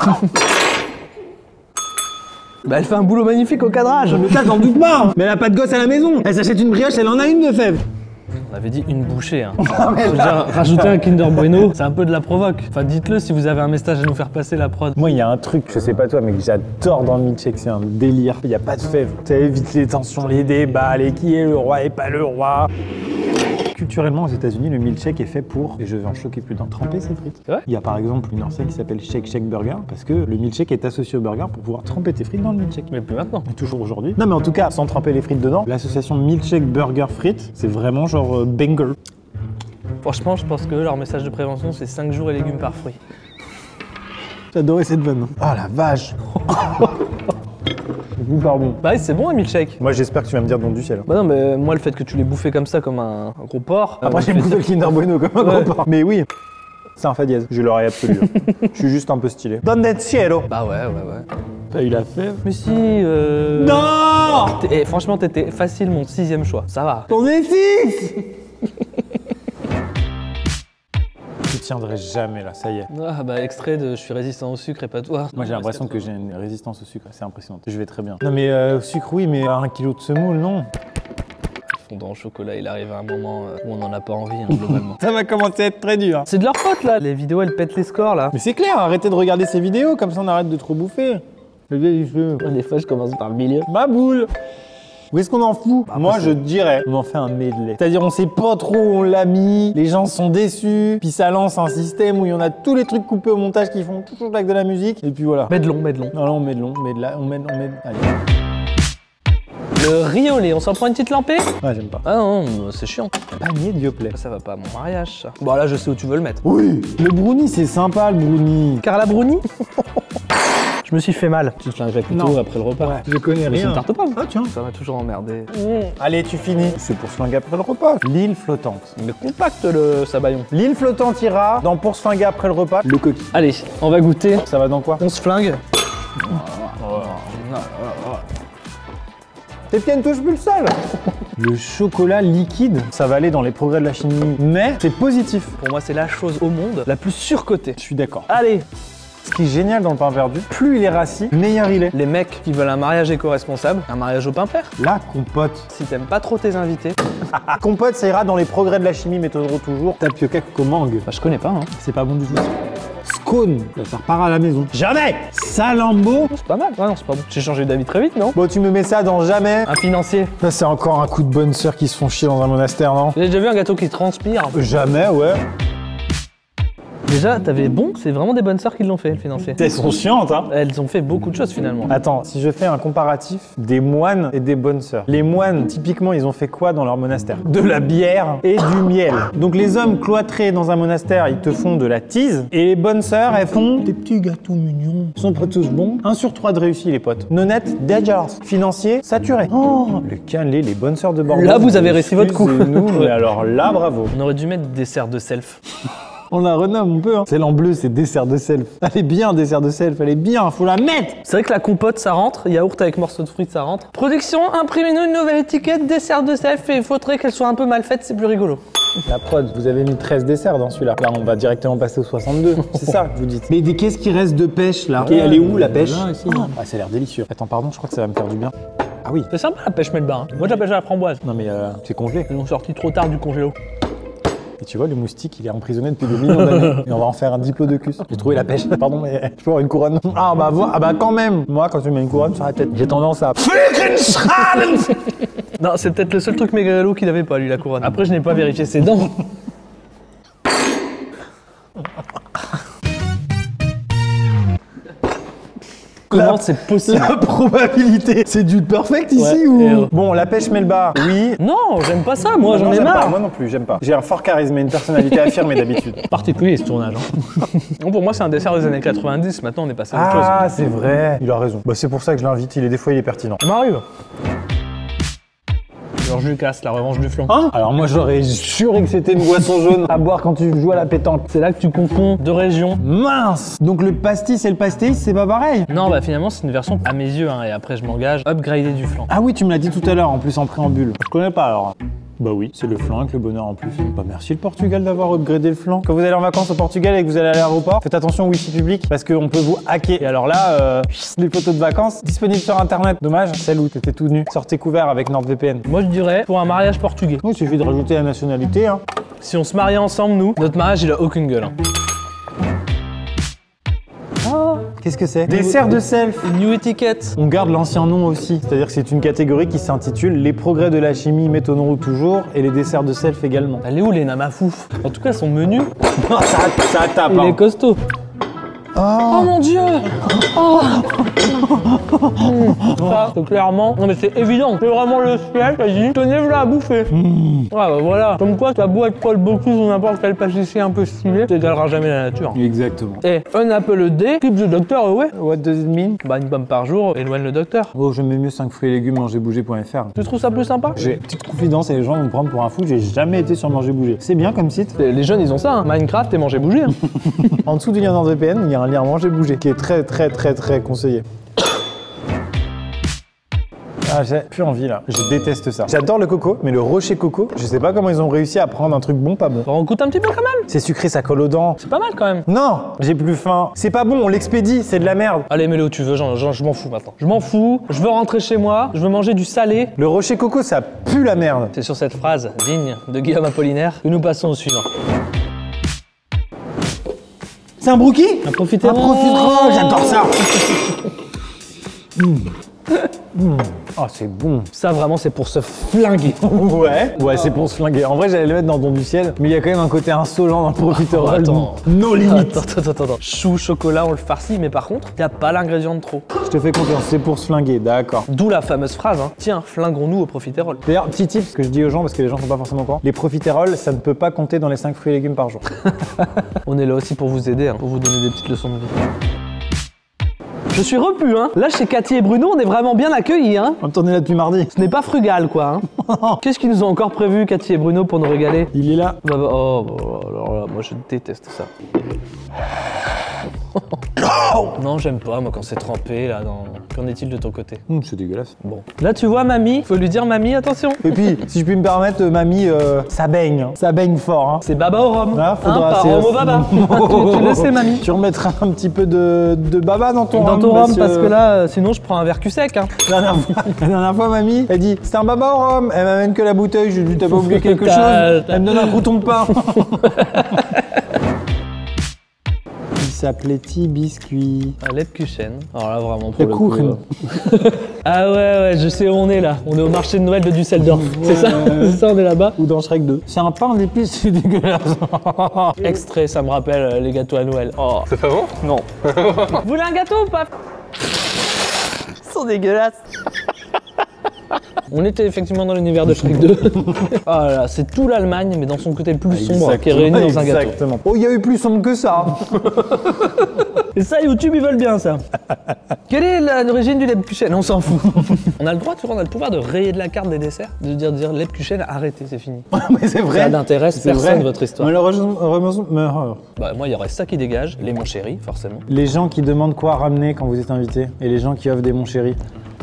[SPEAKER 1] Bah elle fait un boulot magnifique au cadrage.
[SPEAKER 2] Mais ça, j'en doute pas. Mais elle a pas de gosse à la maison. Elle s'achète une brioche, elle en a une de fève.
[SPEAKER 1] On avait dit une bouchée. Hein. Je veux dire, rajouter un Kinder Bueno, c'est un peu de la provoque. Enfin, dites-le si vous avez un message à nous faire passer, la prod.
[SPEAKER 2] Moi, il y a un truc, je sais pas toi, mais que j'adore dans le milkshake, c'est un délire. Il y a pas de fève. Ça évite les tensions, les débats, les qui est le roi et pas le roi. Culturellement, aux États-Unis, le milkshake est fait pour, et je vais en choquer plus d'un, tremper ses frites.
[SPEAKER 1] C'est vrai ?
[SPEAKER 2] Il y a par exemple une enseigne qui s'appelle Shake Shake Burger, parce que le milkshake est associé au burger pour pouvoir tremper tes frites dans le milkshake.
[SPEAKER 1] Mais plus maintenant.
[SPEAKER 2] Et toujours aujourd'hui. Non mais en tout cas, sans tremper les frites dedans, l'association milkshake burger frites, c'est vraiment genre euh, banger.
[SPEAKER 1] Franchement, je pense que leur message de prévention, c'est cinq jours et légumes par fruit.
[SPEAKER 2] J'adorais cette vanne. Oh la vache. Du coup, pardon.
[SPEAKER 1] Bah oui, c'est bon un milkshake.
[SPEAKER 2] Moi j'espère que tu vas me dire don du ciel.
[SPEAKER 1] Bah non, mais moi, le fait que tu l'aies bouffé comme ça, comme un, un gros porc.
[SPEAKER 2] Après
[SPEAKER 1] euh,
[SPEAKER 2] j'ai
[SPEAKER 1] me fait
[SPEAKER 2] bouffé le
[SPEAKER 1] dire-
[SPEAKER 2] Kinder Bueno comme un
[SPEAKER 1] Ouais.
[SPEAKER 2] gros porc. Mais oui, c'est un fa dièse. J'ai l'oreille absolue. Je suis juste un peu stylé. Don del cielo.
[SPEAKER 1] Bah ouais, ouais, ouais.
[SPEAKER 2] T'as eu la fève?
[SPEAKER 1] Mais si, euh...
[SPEAKER 2] Non.
[SPEAKER 1] T'es- eh, franchement, t'étais facile mon sixième choix. Ça va.
[SPEAKER 2] T'en es six. Je tiendrai jamais là, ça y est.
[SPEAKER 1] Ah bah extrait de je suis résistant au sucre et pas toi.
[SPEAKER 2] Moi j'ai l'impression que j'ai une résistance au sucre, c'est impressionnant. Je vais très bien. Non mais euh, au sucre oui, mais à un kilo de semoule non.
[SPEAKER 1] Fondant au chocolat, il arrive à un moment euh, où on n'en a pas envie, hein, globalement.
[SPEAKER 2] Ça va commencer à être très dur.
[SPEAKER 1] C'est de leur faute là. Les vidéos, elles pètent les scores là.
[SPEAKER 2] Mais c'est clair, arrêtez de regarder ces vidéos, comme ça on arrête de trop bouffer. Le vieil cheveu.
[SPEAKER 1] Des fois, je commence par le milieu.
[SPEAKER 2] Ma boule. Où est-ce qu'on en fout? Moi je dirais, on en fait un medley. C'est-à-dire on sait pas trop où on l'a mis, les gens sont déçus, puis ça lance un système où il y en a tous les trucs coupés au montage qui font toujours avec de la musique, et puis voilà.
[SPEAKER 1] Mets de long, mets de long.
[SPEAKER 2] Non, là on met de long, on met de là, on met, on met. Allez.
[SPEAKER 1] Le riz au lait, on s'en prend une petite lampée?
[SPEAKER 2] Ouais, j'aime pas.
[SPEAKER 1] Ah non, non, c'est chiant.
[SPEAKER 2] Panier Dioplay.
[SPEAKER 1] Ça va pas à mon mariage, ça. Bon là, je sais où tu veux le mettre.
[SPEAKER 2] Oui, le brownie c'est sympa le brownie.
[SPEAKER 1] Carla Bruni. Je me suis fait mal. Tu te flinguerais plutôt
[SPEAKER 2] Non.
[SPEAKER 1] après le repas.
[SPEAKER 2] Ouais, je connais
[SPEAKER 1] Mais c'est
[SPEAKER 2] rien.
[SPEAKER 1] une tarte aux pommes.
[SPEAKER 2] Ah tiens.
[SPEAKER 1] Ça m'a toujours emmerdé.
[SPEAKER 2] Allez, tu finis. C'est pour se flinguer après le repas. L'île flottante.
[SPEAKER 1] Mais compacte le sabayon.
[SPEAKER 2] L'île flottante ira dans pour se flinguer après le repas. Le coquille.
[SPEAKER 1] Allez, on va goûter.
[SPEAKER 2] Ça va dans quoi?
[SPEAKER 1] On se flingue.
[SPEAKER 2] Tes pieds ne touchent plus le sol. Le chocolat liquide, ça va aller dans les progrès de la chimie, mais c'est positif.
[SPEAKER 1] Pour moi, c'est la chose au monde la plus surcotée.
[SPEAKER 2] Je suis d'accord.
[SPEAKER 1] Allez,
[SPEAKER 2] Ce qui est génial dans le pain perdu, plus il est rassis, meilleur il est.
[SPEAKER 1] les mecs qui veulent un mariage éco-responsable, un mariage au pain père.
[SPEAKER 2] La compote.
[SPEAKER 1] Si t'aimes pas trop tes invités,
[SPEAKER 2] Ah, compote, ça ira dans les progrès de la chimie, méthode toujours. Tapioca coco mangue.
[SPEAKER 1] bah je connais pas, hein.
[SPEAKER 2] C'est pas bon du tout. Scone, ça repart à la maison. Jamais. Salambo.
[SPEAKER 1] C'est pas mal. Ah non, c'est pas bon. J'ai changé d'avis très vite, non?
[SPEAKER 2] Bon, tu me mets ça dans jamais.
[SPEAKER 1] Un financier.
[SPEAKER 2] Ça, c'est encore un coup de bonne sœur qui se font chier dans un monastère, non?
[SPEAKER 1] J'ai déjà vu un gâteau qui transpire.
[SPEAKER 2] Jamais, ouais.
[SPEAKER 1] Déjà, t'avais bon, c'est vraiment des bonnes sœurs qui l'ont fait, le financier.
[SPEAKER 2] Elles sont chiantes, hein.
[SPEAKER 1] Elles ont fait beaucoup de choses finalement.
[SPEAKER 2] Attends, si je fais un comparatif des moines et des bonnes sœurs. Les moines, typiquement, ils ont fait quoi dans leur monastère? De la bière et du miel. Donc les hommes cloîtrés dans un monastère, ils te font de la tease. Et les bonnes sœurs, elles font des petits gâteaux mignons. Ils sont pas tous bons. Un sur trois de réussi, les potes. Nonnette, dangerous. Financier, saturé. Oh, le canelé, les bonnes sœurs de Bordeaux.
[SPEAKER 1] Là, vous avez réussi votre coup.
[SPEAKER 2] Nous, mais
[SPEAKER 1] Ouais.
[SPEAKER 2] alors là, bravo.
[SPEAKER 1] On aurait dû mettre des serres de self.
[SPEAKER 2] On la renomme, on peut. Hein. Celle en bleu, c'est dessert de self. Elle est bien, dessert de self. Elle est bien, faut la mettre.
[SPEAKER 1] C'est vrai que la compote ça rentre, yaourt avec morceaux de fruits ça rentre. Production, imprimez-nous une nouvelle étiquette, dessert de self et il faudrait qu'elle soit un peu mal faite, c'est plus rigolo.
[SPEAKER 2] La prod, vous avez mis treize desserts dans celui-là. Là, on va directement passer au soixante-deux. C'est ça que vous dites. Mais qu'est-ce qui reste de pêche là? Elle est où la pêche? Ah, ça a l'air délicieux. Attends, pardon, je crois que ça va me faire du bien. Ah oui.
[SPEAKER 1] C'est sympa la pêche melba. Hein. Moi j'appelle ça la framboise.
[SPEAKER 2] Non mais euh, c'est congelé.
[SPEAKER 1] Ils l'ont sorti trop tard du congélo.
[SPEAKER 2] Et tu vois, le moustique, il est emprisonné depuis des millions d'années. Et on va en faire un diplodocus. J'ai trouvé la pêche. Pardon, mais je peux avoir une couronne. Ah bah, vo- ah bah quand même. Moi, quand tu mets une couronne sur la tête, j'ai tendance à...
[SPEAKER 1] Non, c'est peut-être le seul truc mégalo qu'il avait pas lui la couronne. Après je n'ai pas vérifié ses dents. Comment
[SPEAKER 2] La-
[SPEAKER 1] c'est possible?
[SPEAKER 2] La probabilité, c'est du perfect ici
[SPEAKER 1] Ouais,
[SPEAKER 2] ou
[SPEAKER 1] et euh,
[SPEAKER 2] Bon, la pêche Melba, oui.
[SPEAKER 1] Non, j'aime pas ça, moi, j'en
[SPEAKER 2] Non,
[SPEAKER 1] ai
[SPEAKER 2] j'aime pas,
[SPEAKER 1] marre.
[SPEAKER 2] moi non plus, j'aime pas. J'ai un fort charisme et une personnalité affirmée d'habitude.
[SPEAKER 1] Particulier ce tournage. Hein. Bon, pour moi, c'est un dessert des années quatre-vingt-dix. Maintenant, on est passé à autre chose.
[SPEAKER 2] Ah, c'est vrai. Il a raison. Bah, c'est pour ça que je l'invite. Il est des fois, il est pertinent.
[SPEAKER 1] Ça m'arrive. Georges Lucas, la revanche du flanc.
[SPEAKER 2] Hein Alors moi, j'aurais juré que c'était une boisson jaune à boire quand tu joues à la pétanque.
[SPEAKER 1] C'est là que tu confonds deux régions.
[SPEAKER 2] Mince. Donc le pastis et le pastéis, c'est pas pareil.
[SPEAKER 1] Non, bah finalement, c'est une version à mes yeux, hein, et après, je m'engage, upgrader du flanc.
[SPEAKER 2] Ah oui, tu me l'as dit tout à l'heure, en plus en préambule. Je connais pas alors. Bah oui, c'est le flan avec le bonheur en plus. Bah merci le Portugal d'avoir upgradé le flan. Quand vous allez en vacances au Portugal et que vous allez à l'aéroport, faites attention au wifi public parce qu'on peut vous hacker. Et alors là, euh, les photos de vacances disponibles sur internet. Dommage, celle où t'étais tout nu. Sortez couvert avec NordVPN.
[SPEAKER 1] Moi, je dirais pour un mariage portugais.
[SPEAKER 2] Oui, il suffit de rajouter la nationalité. Hein.
[SPEAKER 1] Si on se mariait ensemble, nous, notre mariage, il a aucune gueule. Hein.
[SPEAKER 2] Qu'est-ce que c'est? Dessert de self.
[SPEAKER 1] New étiquette.
[SPEAKER 2] On garde l'ancien nom aussi, c'est-à-dire que c'est une catégorie qui s'intitule Les progrès de la chimie mettent en route toujours et les desserts de self également.
[SPEAKER 1] Elle est où, Léna Mafouf? En tout cas, son menu,
[SPEAKER 2] ça, ça tape.
[SPEAKER 1] il
[SPEAKER 2] hein.
[SPEAKER 1] est costaud.
[SPEAKER 2] Oh.
[SPEAKER 1] Oh mon dieu! Oh. Ça, c'est clairement. Non, mais c'est évident. C'est vraiment le ciel. Vas-y, tenez, je l'ai à bouffer.
[SPEAKER 2] Mmh.
[SPEAKER 1] Ah bah voilà. Comme quoi, t'as beau être Paul Bocuse ou n'importe quel pâtissier un peu stylé, t'égalera jamais la nature.
[SPEAKER 2] Exactement.
[SPEAKER 1] Et un apple a day, keep the doctor away.
[SPEAKER 2] What does it mean?
[SPEAKER 1] Bah, une pomme par jour, éloigne le docteur.
[SPEAKER 2] Oh, j'aimais mieux cinq fruits et légumes manger bouger point f r.
[SPEAKER 1] Tu trouves ça plus sympa?
[SPEAKER 2] J'ai petite confidence et les gens vont me prendre pour un fou, j'ai jamais été sur manger bouger. C'est bien comme site.
[SPEAKER 1] Les les jeunes, ils ont ça, hein. Minecraft et manger bouger. Hein.
[SPEAKER 2] En dessous du lien NordVPN, il y a un lien manger bouger qui est très très très très conseillé. Ah, j'ai plus envie là. Je déteste ça. J'adore le coco, mais le rocher coco, je sais pas comment ils ont réussi à prendre un truc bon pas bon.
[SPEAKER 1] Bon, on goûte un petit peu quand même.
[SPEAKER 2] C'est sucré, ça colle aux dents.
[SPEAKER 1] C'est pas mal quand même.
[SPEAKER 2] Non, j'ai plus faim. C'est pas bon, on l'expédie, c'est de la merde.
[SPEAKER 1] Allez, mets-le où tu veux, j'en- j'en- je m'en fous maintenant. Je m'en fous, je veux rentrer chez moi, je veux manger du salé.
[SPEAKER 2] Le rocher coco, ça pue la merde.
[SPEAKER 1] C'est sur cette phrase digne de Guillaume Apollinaire que nous passons au suivant.
[SPEAKER 2] C'est un brookie?
[SPEAKER 1] Un profiterole.
[SPEAKER 2] Un profiterole, j'adore ça. Mmh. Mmh. Oh, c'est bon.
[SPEAKER 1] Ça vraiment, c'est pour se flinguer.
[SPEAKER 2] Ouais, ouais, c'est pour se flinguer. En vrai, j'allais le mettre dans Don du ciel, mais il y a quand même un côté insolent dans le profiterole.
[SPEAKER 1] Oh, attends.
[SPEAKER 2] No limites.
[SPEAKER 1] Attends, attends, attends, attends. Chou, chocolat, on le farcit, mais par contre, y a pas l'ingrédient de trop.
[SPEAKER 2] Je te fais confiance, c'est pour se flinguer, d'accord.
[SPEAKER 1] D'où la fameuse phrase, hein. Tiens, flinguons-nous au profiterole.
[SPEAKER 2] D'ailleurs, petit tip que je dis aux gens parce que les gens sont pas forcément au courant. Les profiteroles, ça ne peut pas compter dans les cinq fruits et légumes par jour.
[SPEAKER 1] On est là aussi pour vous aider, hein, pour vous donner des petites leçons de vie. Je suis repu, hein. Là, chez Cathy et Bruno, on est vraiment bien accueillis, hein.
[SPEAKER 2] En même temps, on est là depuis mardi.
[SPEAKER 1] Ce n'est pas frugal, quoi, hein. Qu'est-ce qu'ils nous ont encore prévu, Cathy et Bruno, pour nous régaler?
[SPEAKER 2] Il est là.
[SPEAKER 1] Bah, bah, oh, bah, alors là, moi, je déteste ça. Non, j'aime pas, moi, quand c'est trempé, là, dans... Qu'en est-il de ton côté?
[SPEAKER 2] Hum, c'est dégueulasse.
[SPEAKER 1] Bon. Là, tu vois, mamie, faut lui dire, mamie, attention.
[SPEAKER 2] Et puis, si je puis me permettre, euh, mamie, euh, ça baigne. hein. Ça baigne fort. Hein.
[SPEAKER 1] C'est baba au rhum.
[SPEAKER 2] Là, faudra-
[SPEAKER 1] hein, pas
[SPEAKER 2] c'est-
[SPEAKER 1] rhum au baba. tu, tu le sais, mamie.
[SPEAKER 2] Tu remettras un petit peu de, de baba dans ton
[SPEAKER 1] Dans
[SPEAKER 2] rhum,
[SPEAKER 1] ton rhum,
[SPEAKER 2] parce
[SPEAKER 1] parce que là, euh, sinon, je prends un verre cul sec, hein.
[SPEAKER 2] La dernière, fois, la dernière fois, mamie, elle dit c'est un baba au rhum. Elle m'amène que la bouteille. Je lui dis t'as pas oublié quelque
[SPEAKER 1] T'as-
[SPEAKER 2] chose? Elle me donne un crouton de pain. Il s'appelait T-Biscuit.
[SPEAKER 1] Un lait de Kuchen. Alors là, vraiment, pour
[SPEAKER 2] Le
[SPEAKER 1] le coup...
[SPEAKER 2] Kuchen.
[SPEAKER 1] euh, ah ouais, ouais, je sais où on est, là. On est au marché de Noël de Düsseldorf. C'est ça? C'est ça, on est là-bas.
[SPEAKER 2] Ou dans Shrek deux. C'est un pain d'épices, c'est dégueulasse.
[SPEAKER 1] Extrait, ça me rappelle euh, les gâteaux à Noël. Oh.
[SPEAKER 4] C'est pas bon?
[SPEAKER 1] Non. Vous voulez un gâteau ou pas? Ils sont dégueulasses. On était effectivement dans l'univers de Shrek deux. Ah là là, c'est tout l'Allemagne, mais dans son côté le plus sombre, qui est réuni dans un gâteau.
[SPEAKER 2] Exactement. Oh, il y a eu plus sombre que ça.
[SPEAKER 1] Et ça, YouTube, ils veulent bien ça. Quelle est la- l'origine du lait de Kuchen? On s'en fout. On a le droit, tu vois, on a le pouvoir de rayer de la carte des desserts, de dire, dire lait de Kuchen, arrêtez, c'est fini.
[SPEAKER 2] Mais c'est vrai.
[SPEAKER 1] Ça n'intéresse
[SPEAKER 2] C'est
[SPEAKER 1] personne,
[SPEAKER 2] vrai.
[SPEAKER 1] votre histoire.
[SPEAKER 2] Malheureusement, heureusement- mais, euh,
[SPEAKER 1] Bah, moi, il y aurait ça qui dégage, les mon chéri, forcément.
[SPEAKER 2] les gens qui demandent quoi ramener quand vous êtes invité et les gens qui offrent des mon chéri.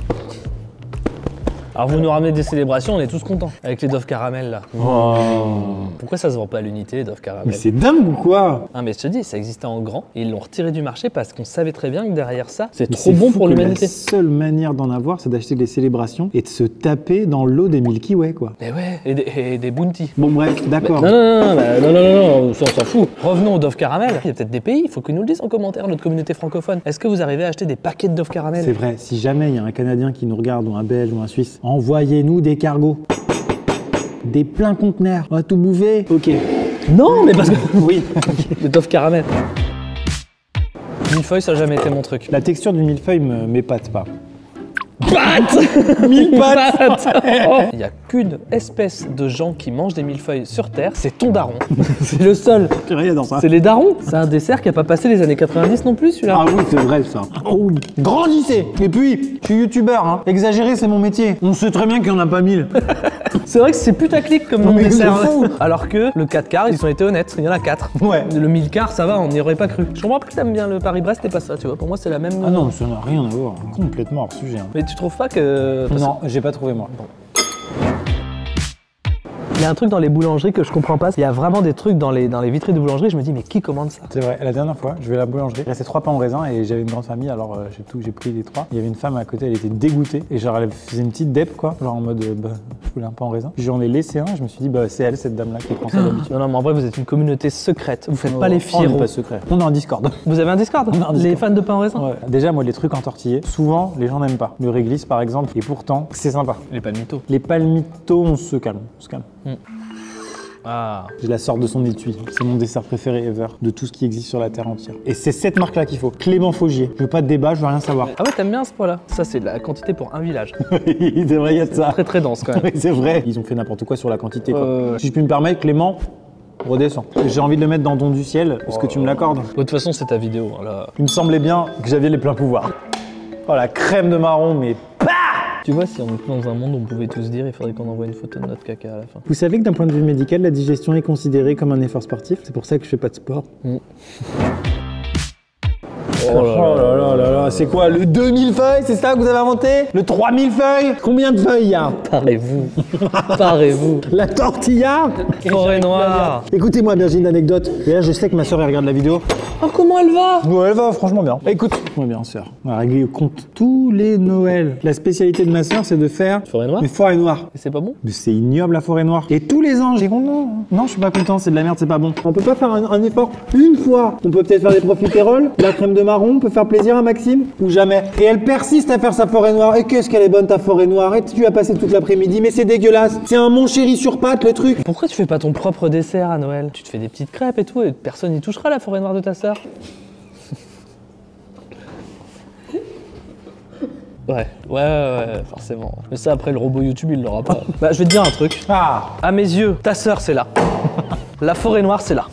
[SPEAKER 1] Alors, vous nous ramenez des célébrations, on est tous contents. Avec les Dove Caramel, là. Pourquoi ça se vend pas à l'unité, les Dove
[SPEAKER 2] Mais
[SPEAKER 1] Caramel?
[SPEAKER 2] c'est dingue ou quoi?
[SPEAKER 1] Ah, mais je te dis, ça existait en grand, et ils l'ont retiré du marché parce qu'on savait très bien que derrière ça, c'est
[SPEAKER 2] Mais
[SPEAKER 1] trop
[SPEAKER 2] c'est
[SPEAKER 1] bon
[SPEAKER 2] fou
[SPEAKER 1] pour
[SPEAKER 2] que
[SPEAKER 1] l'humanité.
[SPEAKER 2] La seule manière d'en avoir, c'est d'acheter des célébrations et de se taper dans l'eau des Milky Way, quoi.
[SPEAKER 1] Mais ouais, et des, et des bounty.
[SPEAKER 2] Bon, bref, d'accord.
[SPEAKER 1] Non, non, non, non, bah, non, non, non, non, ça, on s'en fout. Revenons au Dove Caramel. Il y a peut-être des pays, il faut qu'ils nous le disent en commentaire, notre communauté francophone. Est-ce que vous arrivez à acheter des paquets de Dove Caramel?
[SPEAKER 2] C'est vrai, si jamais il y a un Canadien qui nous regarde, ou un Belge, ou un Suisse, envoyez-nous des cargos. Des pleins conteneurs. On va tout bouffer. Ok.
[SPEAKER 1] Non, mais parce que.
[SPEAKER 2] Oui.
[SPEAKER 1] Des Dove Caramel. Millefeuille, ça a jamais été mon truc.
[SPEAKER 2] La texture du millefeuille me m'épate pas.
[SPEAKER 1] Pâtes
[SPEAKER 2] Mille pattes.
[SPEAKER 1] Il n'y a qu'une espèce de gens qui mangent des millefeuilles sur Terre, c'est ton daron. C'est le seul.
[SPEAKER 2] C'est rien dans ça.
[SPEAKER 1] C'est les darons. C'est un dessert qui a pas passé les années quatre-vingt-dix non plus, celui-là.
[SPEAKER 2] Ah oui, c'est vrai ça. Oh oui. Grandissez. Et puis, je suis youtubeur, hein. Exagérer, c'est mon métier. On sait très bien qu'il n'y en a pas mille.
[SPEAKER 1] C'est vrai que c'est putaclic comme nom
[SPEAKER 2] Non,
[SPEAKER 1] de
[SPEAKER 2] mais
[SPEAKER 1] dessert.
[SPEAKER 2] c'est fou.
[SPEAKER 1] Alors que le quatre quarts, ils ont été honnêtes, il y en a quatre.
[SPEAKER 2] Ouais.
[SPEAKER 1] Le mille quarts, ça va, on n'y aurait pas cru. Je comprends pas que t'aimes bien le Paris-Brest et pas ça, tu vois. Pour moi, c'est la même.
[SPEAKER 2] Ah non, ça n'a rien à voir. Complètement hors sujet. Hein.
[SPEAKER 1] Mais tu trouves pas que.
[SPEAKER 2] Non, j'ai pas trouvé moi.
[SPEAKER 1] Il y a un truc dans les boulangeries que je comprends pas. Il y a vraiment des trucs dans les, dans les vitrines de boulangerie, je me dis, mais qui commande ça?
[SPEAKER 2] C'est vrai, la dernière fois, je vais à la boulangerie, il restait trois pains au raisin et j'avais une grande famille, alors euh, j'ai tout, j'ai pris les trois. Il y avait une femme à côté, elle était dégoûtée et genre elle faisait une petite dep quoi, genre en mode euh, bah je voulais un pain au raisin. Puis j'en ai laissé un, je me suis dit bah c'est elle cette dame là qui prend ça d'habitude.
[SPEAKER 1] Non, non, mais en vrai, vous êtes une communauté secrète. Vous faites pas les
[SPEAKER 2] On n'est
[SPEAKER 1] fiers.
[SPEAKER 2] pas secret. On est en Discord.
[SPEAKER 1] Vous avez un Discord,
[SPEAKER 2] On a un
[SPEAKER 1] Les
[SPEAKER 2] Discord.
[SPEAKER 1] fans de pain au raisin?
[SPEAKER 2] Ouais. Déjà moi les trucs entortillés, souvent les gens n'aiment pas. Le réglisse par exemple, et pourtant c'est sympa.
[SPEAKER 1] Les palmitos.
[SPEAKER 2] Les palmitos, on se calme, on se calme.
[SPEAKER 1] Ah.
[SPEAKER 2] Je la sors de son étui. C'est mon dessert préféré ever, de tout ce qui existe sur la terre entière. Et c'est cette marque-là qu'il faut. Clément Faugier. Je veux pas de débat, je veux rien savoir.
[SPEAKER 1] Ah ouais, t'aimes bien ce poids-là? Ça, c'est la quantité pour un village.
[SPEAKER 2] Il devrait y être ça.
[SPEAKER 1] Très très dense quand même.
[SPEAKER 2] Oui, c'est vrai. Ils ont fait n'importe quoi sur la quantité. Quoi.
[SPEAKER 1] Euh,
[SPEAKER 2] Si je puis me permettre, Clément, redescends. J'ai envie de le mettre dans Don du ciel. Est-ce que tu me l'accordes?
[SPEAKER 1] De toute façon, c'est ta vidéo. Hein, là.
[SPEAKER 2] Il me semblait bien que j'avais les pleins pouvoirs. Oh la crème de marron, mais
[SPEAKER 1] Tu vois, si on était dans un monde où on pouvait tous dire, il faudrait qu'on envoie une photo de notre caca à la fin.
[SPEAKER 2] vous savez que d'un point de vue médical, la digestion est considérée comme un effort sportif. C'est pour ça que je fais pas de sport.
[SPEAKER 1] Mm.
[SPEAKER 2] Oh là là là là, c'est quoi le deux mille feuilles, c'est ça que vous avez inventé? Le trois mille feuilles? Combien de feuilles il y a?
[SPEAKER 1] Parez-vous. Parez-vous.
[SPEAKER 2] La tortilla?
[SPEAKER 1] Forêt noire.
[SPEAKER 2] Écoutez-moi bien, j'ai une anecdote. Et là, je sais que ma soeur elle regarde la vidéo.
[SPEAKER 1] Oh, comment elle va?
[SPEAKER 2] Ouais, elle va franchement bien. Écoute, moi bien sœur, on va régler le compte tous les Noëls. La spécialité de ma sœur, c'est de faire
[SPEAKER 1] Forêt noire?
[SPEAKER 2] une forêt noire.
[SPEAKER 1] Et c'est pas bon?
[SPEAKER 2] Mais c'est ignoble la forêt noire. Et tous les ans, j'ai content. Non, je suis pas content, c'est de la merde, c'est pas bon. On peut pas faire un, un effort une fois. On peut peut-être faire des profiteroles, la crème de marron, on peut faire plaisir à Maxime, ou jamais. Et elle persiste à faire sa forêt noire. Et qu'est-ce qu'elle est bonne ta forêt noire. Et tu as passé toute l'après-midi, mais c'est dégueulasse. C'est un mon chéri sur pattes le truc.
[SPEAKER 1] Pourquoi tu fais pas ton propre dessert à Noël? Tu te fais des petites crêpes et tout, et personne n'y touchera la forêt noire de ta sœur. Ouais, ouais, ouais, ouais, forcément. Mais ça, après, le robot YouTube, il l'aura pas. Bah, je vais te dire un truc.
[SPEAKER 2] Ah,
[SPEAKER 1] À mes yeux, ta sœur, c'est là. La forêt noire, c'est là.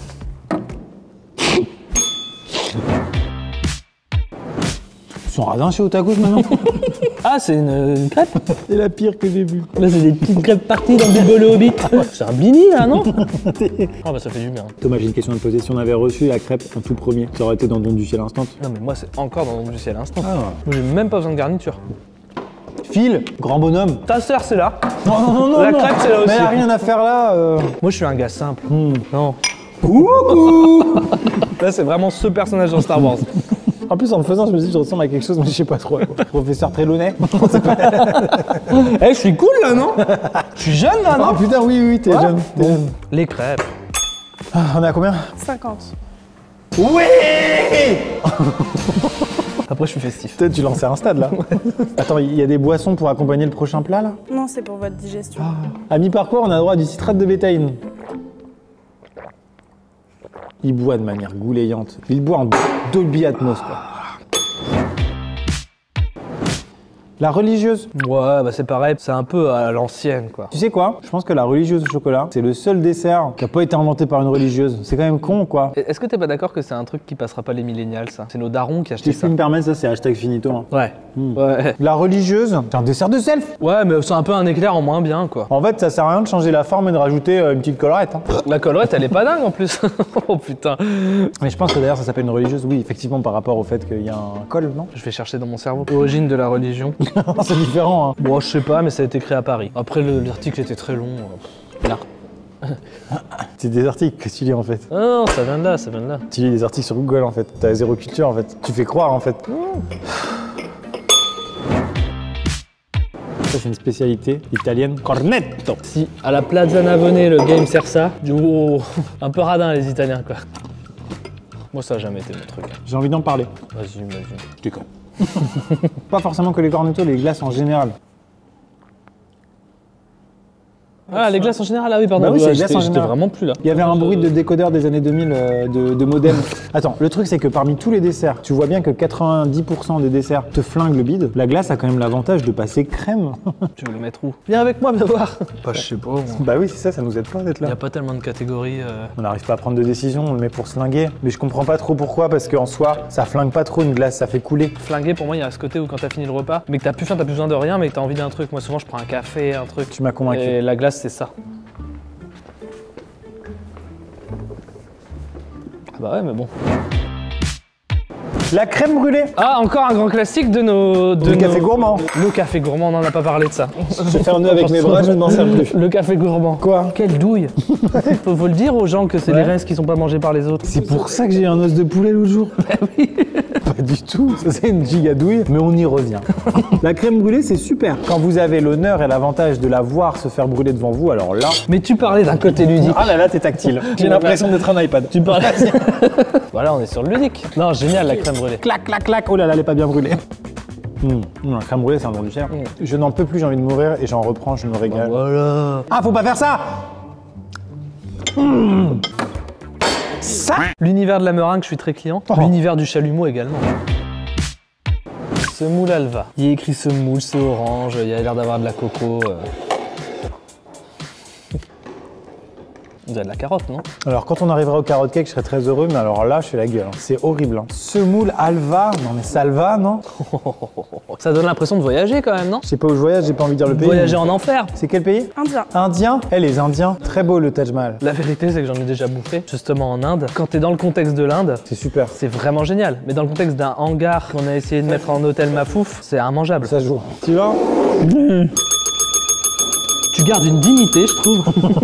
[SPEAKER 2] ils sont radins chez Otakus maintenant.
[SPEAKER 1] Ah, c'est une, une crêpe?
[SPEAKER 2] C'est la pire que j'ai vue.
[SPEAKER 1] Là, c'est des petites crêpes parties dans du bol au hobbit. C'est un blini, là, non? Ah, bah, ça fait du bien.
[SPEAKER 2] Thomas, j'ai une question à te poser. Si on avait reçu la crêpe en tout premier, ça aurait été dans Don du ciel instant.
[SPEAKER 1] Non, mais moi, c'est encore dans le du ciel instant.
[SPEAKER 2] Ah.
[SPEAKER 1] Moi, j'ai même pas besoin de garniture.
[SPEAKER 2] Phil, grand bonhomme.
[SPEAKER 1] Ta sœur, c'est là.
[SPEAKER 2] Non, non, non, non.
[SPEAKER 1] La
[SPEAKER 2] non.
[SPEAKER 1] crêpe, c'est là aussi.
[SPEAKER 2] Mais y a rien à faire là. euh.
[SPEAKER 1] Moi, je suis un gars simple.
[SPEAKER 2] Hmm.
[SPEAKER 1] Non.
[SPEAKER 2] Coucou.
[SPEAKER 1] Là, c'est vraiment ce personnage dans Star Wars.
[SPEAKER 2] En plus, en le faisant, je me suis dit, je ressemble à quelque chose, mais je sais pas trop. Professeur Trelawney.
[SPEAKER 1] Eh, je suis cool, là, non? Je suis jeune, là,
[SPEAKER 2] Oh
[SPEAKER 1] non?
[SPEAKER 2] putain, oui, oui, t'es
[SPEAKER 1] Ouais.
[SPEAKER 2] jeune. t'es jeune.
[SPEAKER 1] Les crêpes.
[SPEAKER 2] Ah, on est à combien?
[SPEAKER 4] cinquante.
[SPEAKER 2] Oui.
[SPEAKER 1] Après, je suis festif.
[SPEAKER 2] Peut-être tu lançais un stade là. Attends, il y a des boissons pour accompagner le prochain plat là?
[SPEAKER 4] Non, c'est pour votre digestion.
[SPEAKER 2] À mi-parcours, on a droit à du citrate de bétaïne. Il boit de manière goulayante. Il boit en Dolby Atmos quoi. La religieuse.
[SPEAKER 1] Ouais, bah c'est pareil, c'est un peu à l'ancienne, quoi.
[SPEAKER 2] Tu sais quoi? Je pense que la religieuse au chocolat, c'est le seul dessert qui a pas été inventé par une religieuse. C'est quand même con quoi.
[SPEAKER 1] Et Est-ce que t'es pas d'accord que c'est un truc qui passera pas les millénials, ça? C'est nos darons qui
[SPEAKER 2] Si
[SPEAKER 1] achetaient
[SPEAKER 2] je
[SPEAKER 1] ça.
[SPEAKER 2] puis me permettre, ça c'est hashtag finito. Hein.
[SPEAKER 1] Ouais.
[SPEAKER 2] Hmm.
[SPEAKER 1] Ouais.
[SPEAKER 2] La religieuse, c'est un dessert de self.
[SPEAKER 1] Ouais, mais c'est un peu un éclair en moins bien, quoi.
[SPEAKER 2] En fait, ça sert à rien de changer la forme et de rajouter euh, une petite collerette. Hein.
[SPEAKER 1] La collerette, elle est pas dingue en plus. Oh putain.
[SPEAKER 2] Mais je pense que d'ailleurs ça s'appelle une religieuse, oui, effectivement, par rapport au fait qu'il y a un col, non?
[SPEAKER 1] Je vais chercher dans mon cerveau. Origine de la religion.
[SPEAKER 2] C'est différent. Hein.
[SPEAKER 1] Bon, je sais pas, mais ça a été créé à Paris. Après, le- l'article était très long. euh, Là.
[SPEAKER 2] C'est des articles que tu lis en fait.
[SPEAKER 1] Ah non, ça vient de là, ça vient de là.
[SPEAKER 2] Tu lis des articles sur Google en fait. T'as zéro culture en fait. Tu fais croire en fait. Ça c'est une spécialité italienne. Cornetto.
[SPEAKER 1] Si à la Plaza Navone, le game sert ça, du oh, un peu radin les Italiens, quoi. Moi, ça a jamais été mon truc.
[SPEAKER 2] J'ai envie d'en parler.
[SPEAKER 1] Vas-y, vas-y.
[SPEAKER 2] T'es con. Pas forcément que les cornettos, les glaces en général.
[SPEAKER 1] Ah, les glaces en général, ah oui, pardon.
[SPEAKER 2] Bah oui, c'est
[SPEAKER 1] Ouais,
[SPEAKER 2] les glaces
[SPEAKER 1] j'étais-
[SPEAKER 2] en
[SPEAKER 1] j'étais
[SPEAKER 2] général.
[SPEAKER 1] vraiment plus là.
[SPEAKER 2] Il y avait un bruit de décodeur des années deux mille euh, de, de modem. Attends, le truc c'est que parmi tous les desserts, tu vois bien que quatre-vingt-dix pour cent des desserts te flinguent le bide. La glace a quand même l'avantage de passer crème.
[SPEAKER 1] Tu veux le mettre où? Viens avec moi, viens voir. Bah, je sais pas. moi.
[SPEAKER 2] Bah oui, c'est ça, ça nous aide pas d'être
[SPEAKER 1] Il n'y
[SPEAKER 2] là.
[SPEAKER 1] a pas tellement de catégories. euh.
[SPEAKER 2] On n'arrive pas à prendre de décision, on le met pour se flinguer. Mais je comprends pas trop pourquoi, parce qu'en soi, ça flingue pas trop une glace, ça fait couler.
[SPEAKER 1] Flingué, pour moi, il y a ce côté où quand t'as fini le repas, mais que t'as plus faim, t'as plus besoin de rien, mais que t'as envie d'un truc. Moi, souvent, je prends un café, un truc.
[SPEAKER 2] Tu m'as convaincu.
[SPEAKER 1] Et la glace, c'est ça. Ah bah ouais, mais bon.
[SPEAKER 2] La crème brûlée.
[SPEAKER 1] Ah, encore un grand classique de nos... De
[SPEAKER 2] Le
[SPEAKER 1] nos-
[SPEAKER 2] café gourmand.
[SPEAKER 1] Le café gourmand, on n'en a pas parlé de ça.
[SPEAKER 2] Je fais un nœud avec mes bras, je ne m'en sers plus.
[SPEAKER 1] Le café gourmand.
[SPEAKER 2] Quoi?
[SPEAKER 1] Quelle douille. faut, faut le dire aux gens que c'est
[SPEAKER 2] Ouais.
[SPEAKER 1] les restes qui sont pas mangés par les autres.
[SPEAKER 2] C'est pour ça que j'ai un os de poulet l'autre jour. Pas du tout, ça c'est une gigadouille, mais on y revient. La crème brûlée, c'est super. Quand vous avez l'honneur et l'avantage de la voir se faire brûler devant vous, alors là...
[SPEAKER 1] Mais tu parlais d'un côté ludique.
[SPEAKER 2] Ah là là, t'es tactile. J'ai l'impression d'être un iPad.
[SPEAKER 1] Tu parlais... voilà, on est sur le ludique. Non, génial, la crème brûlée.
[SPEAKER 2] Clac, clac, clac. Oh là là, elle est pas bien brûlée. Mmh. La crème brûlée, c'est un nom du cher. Je n'en peux plus, j'ai envie de mourir et j'en reprends, je me régale.
[SPEAKER 1] Voilà.
[SPEAKER 2] Ah, faut pas faire ça. Mmh. Ça.
[SPEAKER 1] L'univers de la meringue, je suis très client.
[SPEAKER 2] Oh.
[SPEAKER 1] L'univers du chalumeau également. Semoule Alva. Il y a écrit semoule, c'est orange, il y a l'air d'avoir de la coco. euh. Vous avez de la carotte, non?
[SPEAKER 2] Alors quand on arrivera au carotte cake, je serai très heureux, mais alors là, je fais la gueule. hein. C'est horrible. Hein. Semoule Alva, non mais Salva, non?
[SPEAKER 1] Ça donne l'impression de voyager quand même, non?
[SPEAKER 2] Je sais pas où je voyage, j'ai pas envie de dire le pays.
[SPEAKER 1] Voyager
[SPEAKER 2] mais-
[SPEAKER 1] en enfer.
[SPEAKER 2] C'est quel pays?
[SPEAKER 4] Indien.
[SPEAKER 2] Indien. Eh les Indiens, très beau le Taj Mahal.
[SPEAKER 1] La vérité, c'est que j'en ai déjà bouffé, justement en Inde. Quand t'es dans le contexte de l'Inde,
[SPEAKER 2] C'est super.
[SPEAKER 1] c'est vraiment génial. Mais dans le contexte d'un hangar qu'on a essayé de mettre en hôtel Mafouf, c'est immangeable.
[SPEAKER 2] Ça se joue. Tu vois?
[SPEAKER 1] Tu gardes une dignité, je trouve.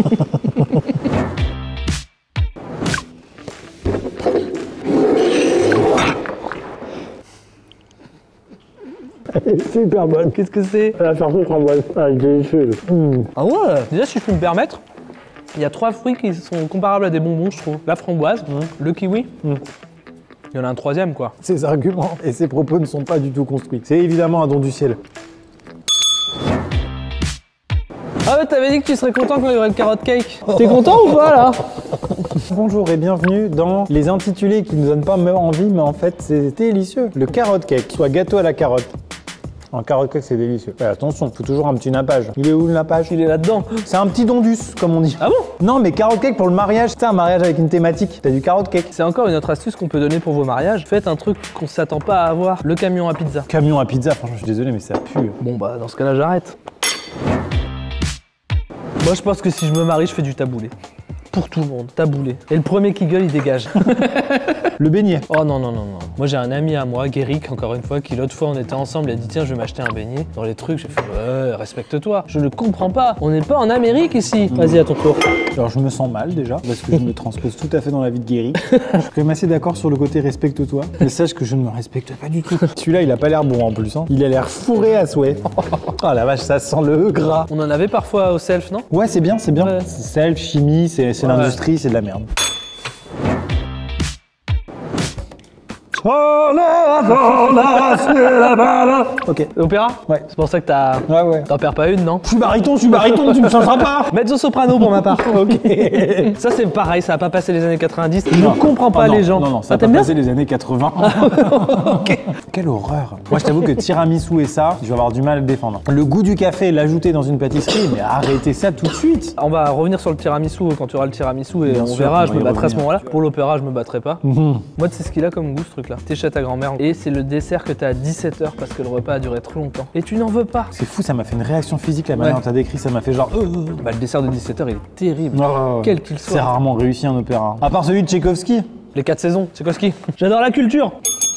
[SPEAKER 2] Super bonne.
[SPEAKER 1] Qu'est-ce que c'est?
[SPEAKER 2] La chanson framboise. Ah, délicieuse.
[SPEAKER 1] Ah ouais. Déjà, si je peux me permettre, il y a trois fruits qui sont comparables à des bonbons, je trouve. La framboise, le kiwi. Il y en a un troisième, quoi.
[SPEAKER 2] Ses arguments et ses propos ne sont pas du tout construits. C'est évidemment un don du ciel.
[SPEAKER 1] Ah ouais, t'avais dit que tu serais content quand il y aurait le carotte cake. T'es content ou pas, là?
[SPEAKER 2] Bonjour et bienvenue dans les intitulés qui ne donnent pas même envie, mais en fait c'est délicieux. Le carotte cake, soit gâteau à la carotte. Un carotte cake c'est délicieux. Ouais, attention, faut toujours un petit nappage. Il est où le nappage?
[SPEAKER 1] Il est là-dedans.
[SPEAKER 2] C'est un petit dondus, comme on dit.
[SPEAKER 1] Ah bon?
[SPEAKER 2] Non mais carotte cake pour le mariage, c'est un mariage avec une thématique. T'as du carotte cake.
[SPEAKER 1] C'est encore une autre astuce qu'on peut donner pour vos mariages. Faites un truc qu'on s'attend pas à avoir. Le camion à pizza.
[SPEAKER 2] Camion à pizza, franchement je suis désolé mais ça pue.
[SPEAKER 1] Bon bah, dans ce cas-là, j'arrête. Moi, je pense que si je me marie, je fais du taboulé. Pour tout le monde, taboulé. Et le premier qui gueule, il dégage.
[SPEAKER 2] Le beignet.
[SPEAKER 1] Oh non, non, non, non. Moi, j'ai un ami à moi, Guéric, encore une fois, qui l'autre fois, on était ensemble, il a dit tiens, je vais m'acheter un beignet. Dans les trucs, j'ai fait ouais, respecte-toi. Je ne comprends pas. On n'est pas en Amérique ici. Vas-y, à ton tour.
[SPEAKER 2] Alors je me sens mal déjà, parce que je me transpose tout à fait dans la vie de Guéry. Je suis quand même assez d'accord sur le côté respecte-toi, mais sache que je ne me respecte pas du tout. Celui-là, il a pas l'air bon en plus. Hein. Il a l'air fourré à souhait. Oh la vache, ça sent le gras.
[SPEAKER 1] On en avait parfois au self, non?
[SPEAKER 2] Ouais, c'est bien, c'est bien.
[SPEAKER 1] Ouais.
[SPEAKER 2] C'est self, chimie, c'est c'est
[SPEAKER 1] Ouais.
[SPEAKER 2] l'industrie, c'est de la merde. Oh là, oh là, c'est la balle. Ok.
[SPEAKER 1] Opéra?
[SPEAKER 2] Ouais.
[SPEAKER 1] C'est pour ça que t'as.
[SPEAKER 2] Ouais, ouais.
[SPEAKER 1] T'en perds pas une, non?
[SPEAKER 2] Je suis baryton, je suis baryton, tu me changeras pas.
[SPEAKER 1] Mezzo soprano pour ma part.
[SPEAKER 2] Ok.
[SPEAKER 1] Ça, c'est pareil, ça a pas passé les années quatre-vingt-dix. Je
[SPEAKER 2] Non.
[SPEAKER 1] ne comprends pas
[SPEAKER 2] Oh non,
[SPEAKER 1] les gens.
[SPEAKER 2] Non, non, ça
[SPEAKER 1] Ah,
[SPEAKER 2] a pas
[SPEAKER 1] t'aimes bien?
[SPEAKER 2] passé les années quatre-vingts. Quelle horreur. Moi, je t'avoue que tiramisu et ça, je vais avoir du mal à le défendre. Le goût du café et l'ajouter dans une pâtisserie, mais arrêtez ça tout de suite.
[SPEAKER 1] On va revenir sur le tiramisu quand tu auras le tiramisu et
[SPEAKER 2] Bien
[SPEAKER 1] on
[SPEAKER 2] sûr,
[SPEAKER 1] verra,
[SPEAKER 2] on
[SPEAKER 1] je
[SPEAKER 2] va
[SPEAKER 1] me
[SPEAKER 2] y
[SPEAKER 1] battrai à ce
[SPEAKER 2] revenir.
[SPEAKER 1] moment-là. Pour l'opéra, je me battrai pas.
[SPEAKER 2] Mhm.
[SPEAKER 1] Moi, tu sais ce qu'il a comme goût ce truc là. T'es chez ta grand-mère et c'est le dessert que t'as à dix-sept heures parce que le repas a duré trop longtemps. Et tu n'en veux pas.
[SPEAKER 2] C'est fou, ça m'a fait une réaction physique la manière
[SPEAKER 1] Ouais.
[SPEAKER 2] dont t'as décrit, ça m'a fait genre. euh, euh.
[SPEAKER 1] Bah, le dessert de dix-sept heures, il est terrible.
[SPEAKER 2] Ouais, ouais, ouais.
[SPEAKER 1] Quel qu'il
[SPEAKER 2] C'est
[SPEAKER 1] soit.
[SPEAKER 2] rarement réussi un opéra. À part celui de Tchaïkovski.
[SPEAKER 1] Les quatre saisons, c'est quoi ce qui? J'adore la culture.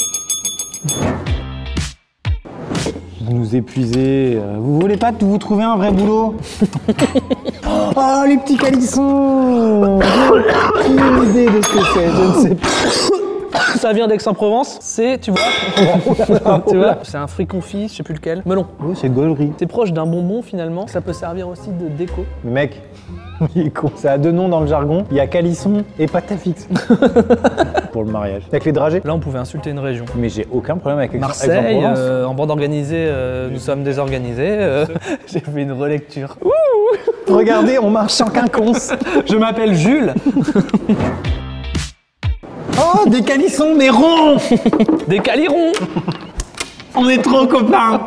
[SPEAKER 2] Vous nous épuisez. euh, Vous voulez pas vous trouver un vrai boulot? Oh, les petits calissons. J'ai aucune idée de ce que c'est, je ne sais pas.
[SPEAKER 1] Ça vient d'Aix-en-Provence, c'est, tu vois, tu vois, c'est un fruit confit, je sais plus lequel, melon.
[SPEAKER 2] Oh, c'est gaulerie.
[SPEAKER 1] C'est proche d'un bonbon finalement, ça peut servir aussi de déco.
[SPEAKER 2] Mais mec, il est con. Ça a deux noms dans le jargon. Il y a calisson et pâte à fixe. Pour le mariage. Avec les dragées.
[SPEAKER 1] Là, on pouvait insulter une région.
[SPEAKER 2] Mais j'ai aucun problème avec Aix-
[SPEAKER 1] Marseille,
[SPEAKER 2] Aix-en-Provence.
[SPEAKER 1] euh, en bande organisée, euh, nous sommes désorganisés. euh, J'ai fait une relecture. Ouh
[SPEAKER 2] Regardez, on marche en quinconce.
[SPEAKER 1] Je m'appelle Jules.
[SPEAKER 2] Oh, des calissons, mais ronds.
[SPEAKER 1] Des calirons.
[SPEAKER 2] On est trop copains.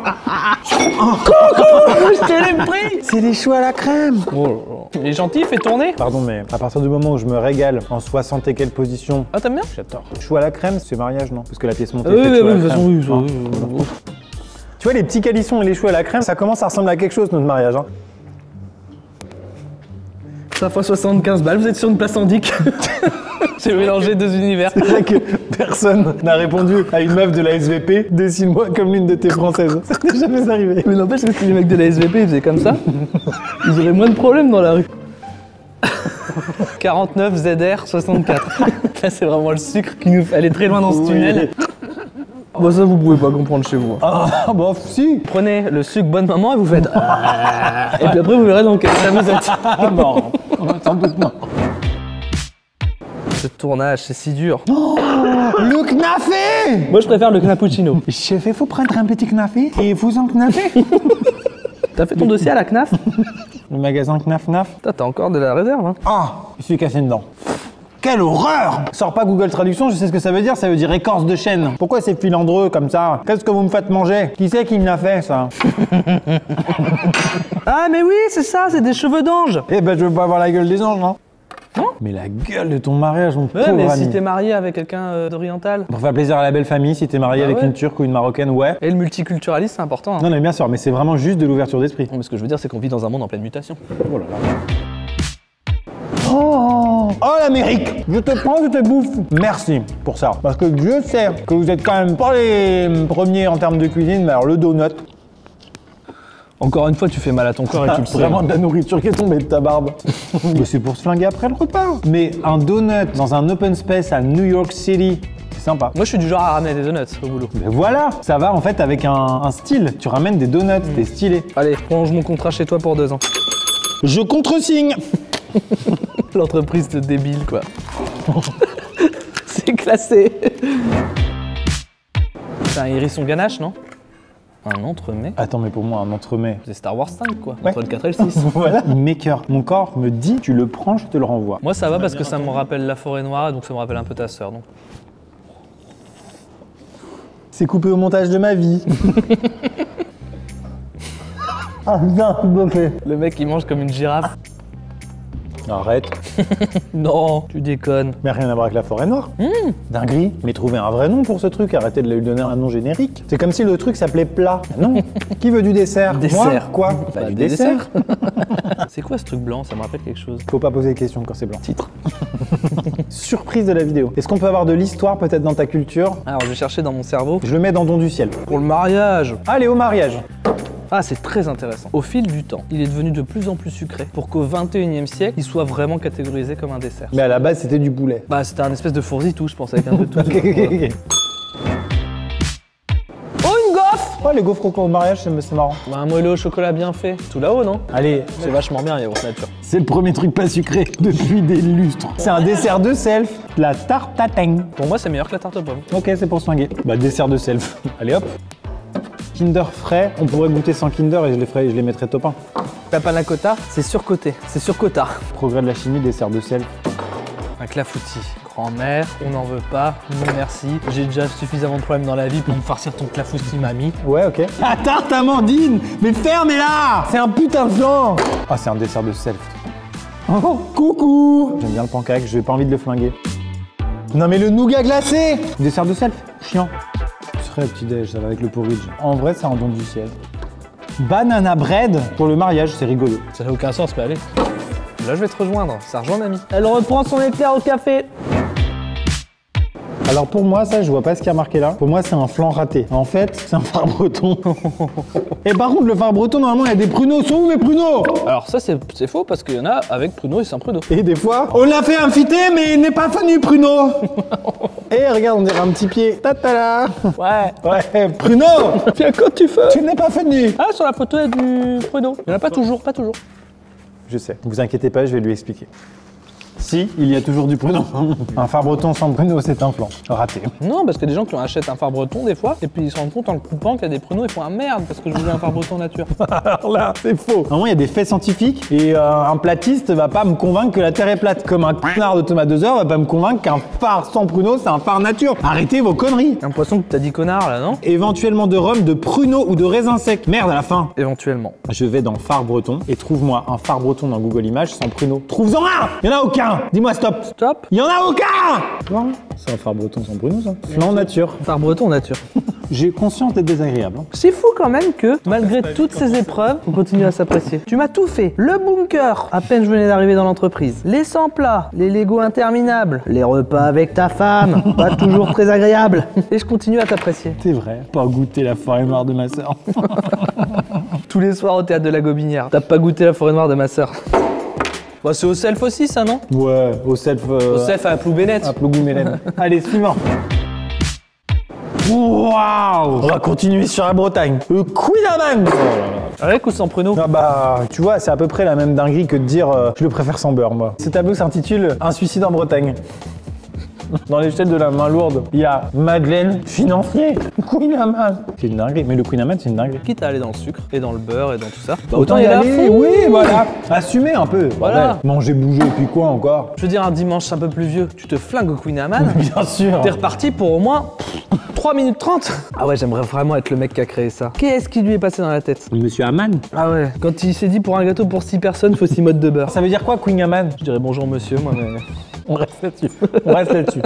[SPEAKER 1] Je te l'ai pris.
[SPEAKER 2] C'est des choux à la crème.
[SPEAKER 1] Oh, il est gentil, fait tourner.
[SPEAKER 2] Pardon, mais à partir du moment où je me régale en soixante et quelle position,
[SPEAKER 1] Ah, t'aimes bien?
[SPEAKER 2] j'adore. Choux à la crème, c'est mariage, non? Parce que la pièce montée,
[SPEAKER 1] Oui,
[SPEAKER 2] c'est
[SPEAKER 1] oui,
[SPEAKER 2] choux à
[SPEAKER 1] oui,
[SPEAKER 2] la
[SPEAKER 1] de toute façon,
[SPEAKER 2] crème.
[SPEAKER 1] oui, ça,
[SPEAKER 2] Hein,
[SPEAKER 1] oui,
[SPEAKER 2] voilà.
[SPEAKER 1] oui.
[SPEAKER 2] Tu vois, les petits calissons et les choux à la crème, ça commence à ressembler à quelque chose, notre mariage. Hein.
[SPEAKER 1] Ça fois soixante-quinze balles, vous êtes sur une place en dick. J'ai mélangé deux univers.
[SPEAKER 2] C'est vrai que personne n'a répondu à une meuf de la S V P, dessine-moi comme l'une de tes françaises. Ça n'est jamais arrivé.
[SPEAKER 1] Mais n'empêche que si les mecs de la S V P ils faisaient comme ça, ils auraient moins de problèmes dans la rue. quarante-neuf Z R soixante-quatre. Là, c'est vraiment le sucre qui nous fait aller très loin dans ce
[SPEAKER 2] Oui.
[SPEAKER 1] tunnel. Bon, ça, vous pouvez pas comprendre chez vous.
[SPEAKER 2] Ah, bah si.
[SPEAKER 1] Prenez le sucre bonne maman et vous faites. Ah et puis après, vous verrez dans quel état vous êtes.
[SPEAKER 2] Ah non, sans doute non.
[SPEAKER 1] Ce tournage, c'est si dur.
[SPEAKER 2] Le knafé.
[SPEAKER 1] Moi, je préfère le cappuccino.
[SPEAKER 2] Chef, il faut prendre un petit knafé et vous en knafé.
[SPEAKER 1] T'as fait ton dossier à la C N A F?
[SPEAKER 2] Le magasin Knaf Knaf.
[SPEAKER 1] Putain, t'as encore de la réserve, hein.
[SPEAKER 2] Ah, je suis cassé dedans. Quelle horreur! Sors pas Google Traduction, je sais ce que ça veut dire, ça veut dire écorce de chêne. Pourquoi c'est filandreux comme ça? Qu'est-ce que vous me faites manger? Qui c'est qui me l'a fait ça?
[SPEAKER 1] Ah, mais oui, c'est ça, c'est des cheveux d'ange.
[SPEAKER 2] Eh ben je veux pas avoir la gueule des anges, non?
[SPEAKER 1] Non?
[SPEAKER 2] Mais la gueule de ton mariage, mon
[SPEAKER 1] Ouais,
[SPEAKER 2] pauvre
[SPEAKER 1] mais
[SPEAKER 2] ami.
[SPEAKER 1] si t'es marié avec quelqu'un euh, d'oriental.
[SPEAKER 2] Pour faire plaisir à la belle famille, si t'es marié
[SPEAKER 1] Ah
[SPEAKER 2] avec
[SPEAKER 1] ouais.
[SPEAKER 2] une turque ou une marocaine, ouais.
[SPEAKER 1] Et le multiculturalisme, c'est important. Hein.
[SPEAKER 2] Non, mais bien sûr, mais c'est vraiment juste de l'ouverture d'esprit.
[SPEAKER 1] Non, mais ce que je veux dire, c'est qu'on vit dans un monde en pleine mutation.
[SPEAKER 2] Oh là là. Oh, oh l'Amérique! Je te prends, je te bouffe. Merci pour ça. Parce que Dieu sait que vous êtes quand même pas les premiers en termes de cuisine, mais alors le donut,
[SPEAKER 1] Encore une fois, tu fais mal à ton corps et tu le sais.
[SPEAKER 2] vraiment de la nourriture qui est tombée de ta barbe. Mais c'est pour se flinguer après le repas. Mais un donut dans un open space à New York City, c'est sympa.
[SPEAKER 1] Moi, je suis du genre à ramener des donuts au boulot.
[SPEAKER 2] Mais voilà, ça va en fait avec un, un style. Tu ramènes des donuts, t'es stylé.
[SPEAKER 1] Allez, prolonge mon contrat chez toi pour deux ans.
[SPEAKER 2] Je contresigne.
[SPEAKER 1] L'entreprise de débile, quoi. C'est classé. C'est un hérisson ganache, non? Un entremets?
[SPEAKER 2] Attends, mais pour moi, un entremets.
[SPEAKER 1] C'est Star Wars cinq, quoi.
[SPEAKER 2] Ouais.
[SPEAKER 1] Entre le quatre et le six.
[SPEAKER 2] Voilà, maker. Mon corps me dit, tu le prends, je te le renvoie.
[SPEAKER 1] Moi, ça va parce que ça me rappelle la forêt noire, donc ça me rappelle un peu ta sœur, donc.
[SPEAKER 2] C'est coupé au montage de ma vie. Ah non, bouffé.
[SPEAKER 1] Le mec, il mange comme une girafe.
[SPEAKER 2] Arrête.
[SPEAKER 1] Non, tu déconnes.
[SPEAKER 2] Mais rien à voir avec la forêt noire. Dinguerie. Mais trouvez un vrai nom pour ce truc, arrêtez de lui donner un nom générique. C'est comme si le truc s'appelait plat. Non. Qui veut du dessert?
[SPEAKER 1] Dessert.
[SPEAKER 2] Moi Quoi?
[SPEAKER 1] Bah,
[SPEAKER 2] Bah, du
[SPEAKER 1] des
[SPEAKER 2] dessert.
[SPEAKER 1] C'est quoi ce truc blanc? Ça me rappelle quelque chose.
[SPEAKER 2] Faut pas poser de questions quand c'est blanc.
[SPEAKER 1] Titre.
[SPEAKER 2] Surprise de la vidéo. Est-ce qu'on peut avoir de l'histoire peut-être dans ta culture?
[SPEAKER 1] Alors, je vais chercher dans mon cerveau.
[SPEAKER 2] Je le mets dans Don du ciel.
[SPEAKER 1] Pour le mariage.
[SPEAKER 2] Allez, au mariage.
[SPEAKER 1] Ah, c'est très intéressant. Au fil du temps, il est devenu de plus en plus sucré pour qu'au vingt et unième siècle, il soit vraiment catégorisé comme un dessert.
[SPEAKER 2] Mais à la base, c'était du poulet.
[SPEAKER 1] Bah, c'était un espèce de fourzi tout, je pense, avec un peu de tout.
[SPEAKER 2] Ok, ok, ok.
[SPEAKER 1] Oh, une gaufre!
[SPEAKER 2] Oh, les gaufres au mariage, c'est c'est marrant.
[SPEAKER 1] Bah, un moelleux au chocolat bien fait. Tout là-haut, non?
[SPEAKER 2] Allez,
[SPEAKER 1] C'est vachement bien, yaourt nature.
[SPEAKER 2] c'est le premier truc pas sucré depuis des lustres. C'est un dessert de self, la tarte tatin.
[SPEAKER 1] Pour moi, c'est meilleur que la tarte aux pommes.
[SPEAKER 2] Ok, c'est pour se flinguer. Bah, dessert de self. Allez hop. Kinder frais, on pourrait goûter sans Kinder et je les, ferais, je les mettrais top un.
[SPEAKER 1] La panna cotta, c'est surcoté. C'est surcota.
[SPEAKER 2] Progrès de la chimie, dessert de self.
[SPEAKER 1] Un clafoutis. Grand-mère, on n'en veut pas. Non, merci. J'ai déjà suffisamment de problèmes dans la vie pour me farcir ton clafoutis, mamie.
[SPEAKER 2] Ouais, ok. La tarte amandine. Mais fermez-la. C'est un putain de flan. Ah, c'est un dessert de self. Oh, coucou. J'aime bien le pancake, j'ai pas envie de le flinguer. Non mais le nougat glacé. Dessert de self. Chiant. Ce serait le petit-déj, ça va avec le porridge. En vrai, c'est un don du ciel. Banana bread pour le mariage, c'est rigolo.
[SPEAKER 1] Ça n'a aucun sens, mais allez. Là, je vais te rejoindre. Ça rejoint mamie. Elle reprend son éclair au café.
[SPEAKER 2] Alors pour moi, ça, je vois pas ce qu'il y a marqué là. Pour moi, c'est un flan raté. En fait, c'est un phare breton. Et par contre, le phare breton, normalement, il y a des pruneaux. Sont où mes pruneaux?
[SPEAKER 1] Alors ça, c'est c'est faux parce qu'il y en a avec pruneau et sans pruneau.
[SPEAKER 2] Et des fois, on l'a fait infiter, mais il n'est pas venu, pruneau. Et regarde, on dirait un petit pied. Tatala.
[SPEAKER 1] Ouais.
[SPEAKER 2] Ouais, pruneau.
[SPEAKER 1] Viens quand tu fais.
[SPEAKER 2] Tu n'es pas venu.
[SPEAKER 1] Ah, sur la photo, il y a du pruneau. Il n'y en a pas toujours, pas toujours.
[SPEAKER 2] Je sais. Ne vous inquiétez pas, je vais lui expliquer. Si, il y a toujours du pruneau. Un phare breton sans pruneau, c'est un flan. Raté.
[SPEAKER 1] Non, parce qu'il y a des gens qui achètent un phare breton des fois, et puis ils se rendent compte en le coupant qu'il y a des pruneaux, ils font ah merde, parce que je voulais un phare breton nature.
[SPEAKER 2] Alors là, c'est faux. Normalement, il y a des faits scientifiques et euh, un platiste va pas me convaincre que la Terre est plate. Comme un connard de Thomas deux heures va pas me convaincre qu'un phare sans pruneau, c'est un phare nature. Arrêtez vos conneries.
[SPEAKER 1] J'ai l'impression que t'as dit connard là, non?
[SPEAKER 2] Éventuellement de rhum, de pruneau ou de raisin sec. Merde à la fin.
[SPEAKER 1] Éventuellement.
[SPEAKER 2] Je vais dans phare breton et trouve-moi un phare breton dans Google Images sans pruneau. Trouve-en un. Il y en a aucun. Dis-moi stop.
[SPEAKER 1] Stop.
[SPEAKER 2] Il y en a aucun. Non, c'est un phare breton sans pruneau ça. Flan nature.
[SPEAKER 1] Phare breton nature.
[SPEAKER 2] J'ai conscience d'être désagréable. Hein.
[SPEAKER 1] C'est fou quand même que, malgré toutes ces épreuves, on continue à s'apprécier. Tu m'as tout fait. Le bunker, à peine je venais d'arriver dans l'entreprise. Les cent plats, les Legos interminables, les repas avec ta femme, pas toujours très agréable. Et je continue à t'apprécier.
[SPEAKER 2] C'est vrai. Pas goûter la forêt noire de ma sœur.
[SPEAKER 1] Tous les soirs au théâtre de la Gobinière. T'as pas goûté la forêt noire de ma sœur. Bah, c'est au self aussi ça, non?
[SPEAKER 2] Ouais, au self. Euh,
[SPEAKER 1] Au self à Ploubennette.
[SPEAKER 2] à Plougou-Mélène. Allez, suivant. Waouh! On va continuer sur la Bretagne. Le Queen Amman!
[SPEAKER 1] Avec ou sans pruneau?
[SPEAKER 2] Ah bah, tu vois, c'est à peu près la même dinguerie que de dire euh, je le préfère sans beurre, moi. Ce tableau s'intitule Un suicide en Bretagne. Dans l'échelle de la main lourde, il y a Madeleine, financier, Queen Amman. C'est une dinguerie, mais le Queen Amman, c'est une dinguerie.
[SPEAKER 1] Quitte à aller dans le sucre et dans le beurre et dans tout ça. Bah,
[SPEAKER 2] Autant y aller, oui, voilà. Assumez un peu.
[SPEAKER 1] Voilà.
[SPEAKER 2] Bordel. Manger, bouger, puis quoi encore?
[SPEAKER 1] Je veux dire, un dimanche un peu plus vieux, tu te flingues au Queen Amman.
[SPEAKER 2] Bien sûr.
[SPEAKER 1] T'es reparti pour au moins trois minutes trente. Ah ouais, j'aimerais vraiment être le mec qui a créé ça. Qu'est-ce qui lui est passé dans la tête?
[SPEAKER 2] Monsieur Amman.
[SPEAKER 1] Ah ouais, quand il s'est dit pour un gâteau pour six personnes, faut six modes de beurre.
[SPEAKER 2] Ça veut dire quoi, Queen Amman?
[SPEAKER 1] Je dirais bonjour monsieur, moi mais...
[SPEAKER 2] On reste là-dessus. On reste là-dessus.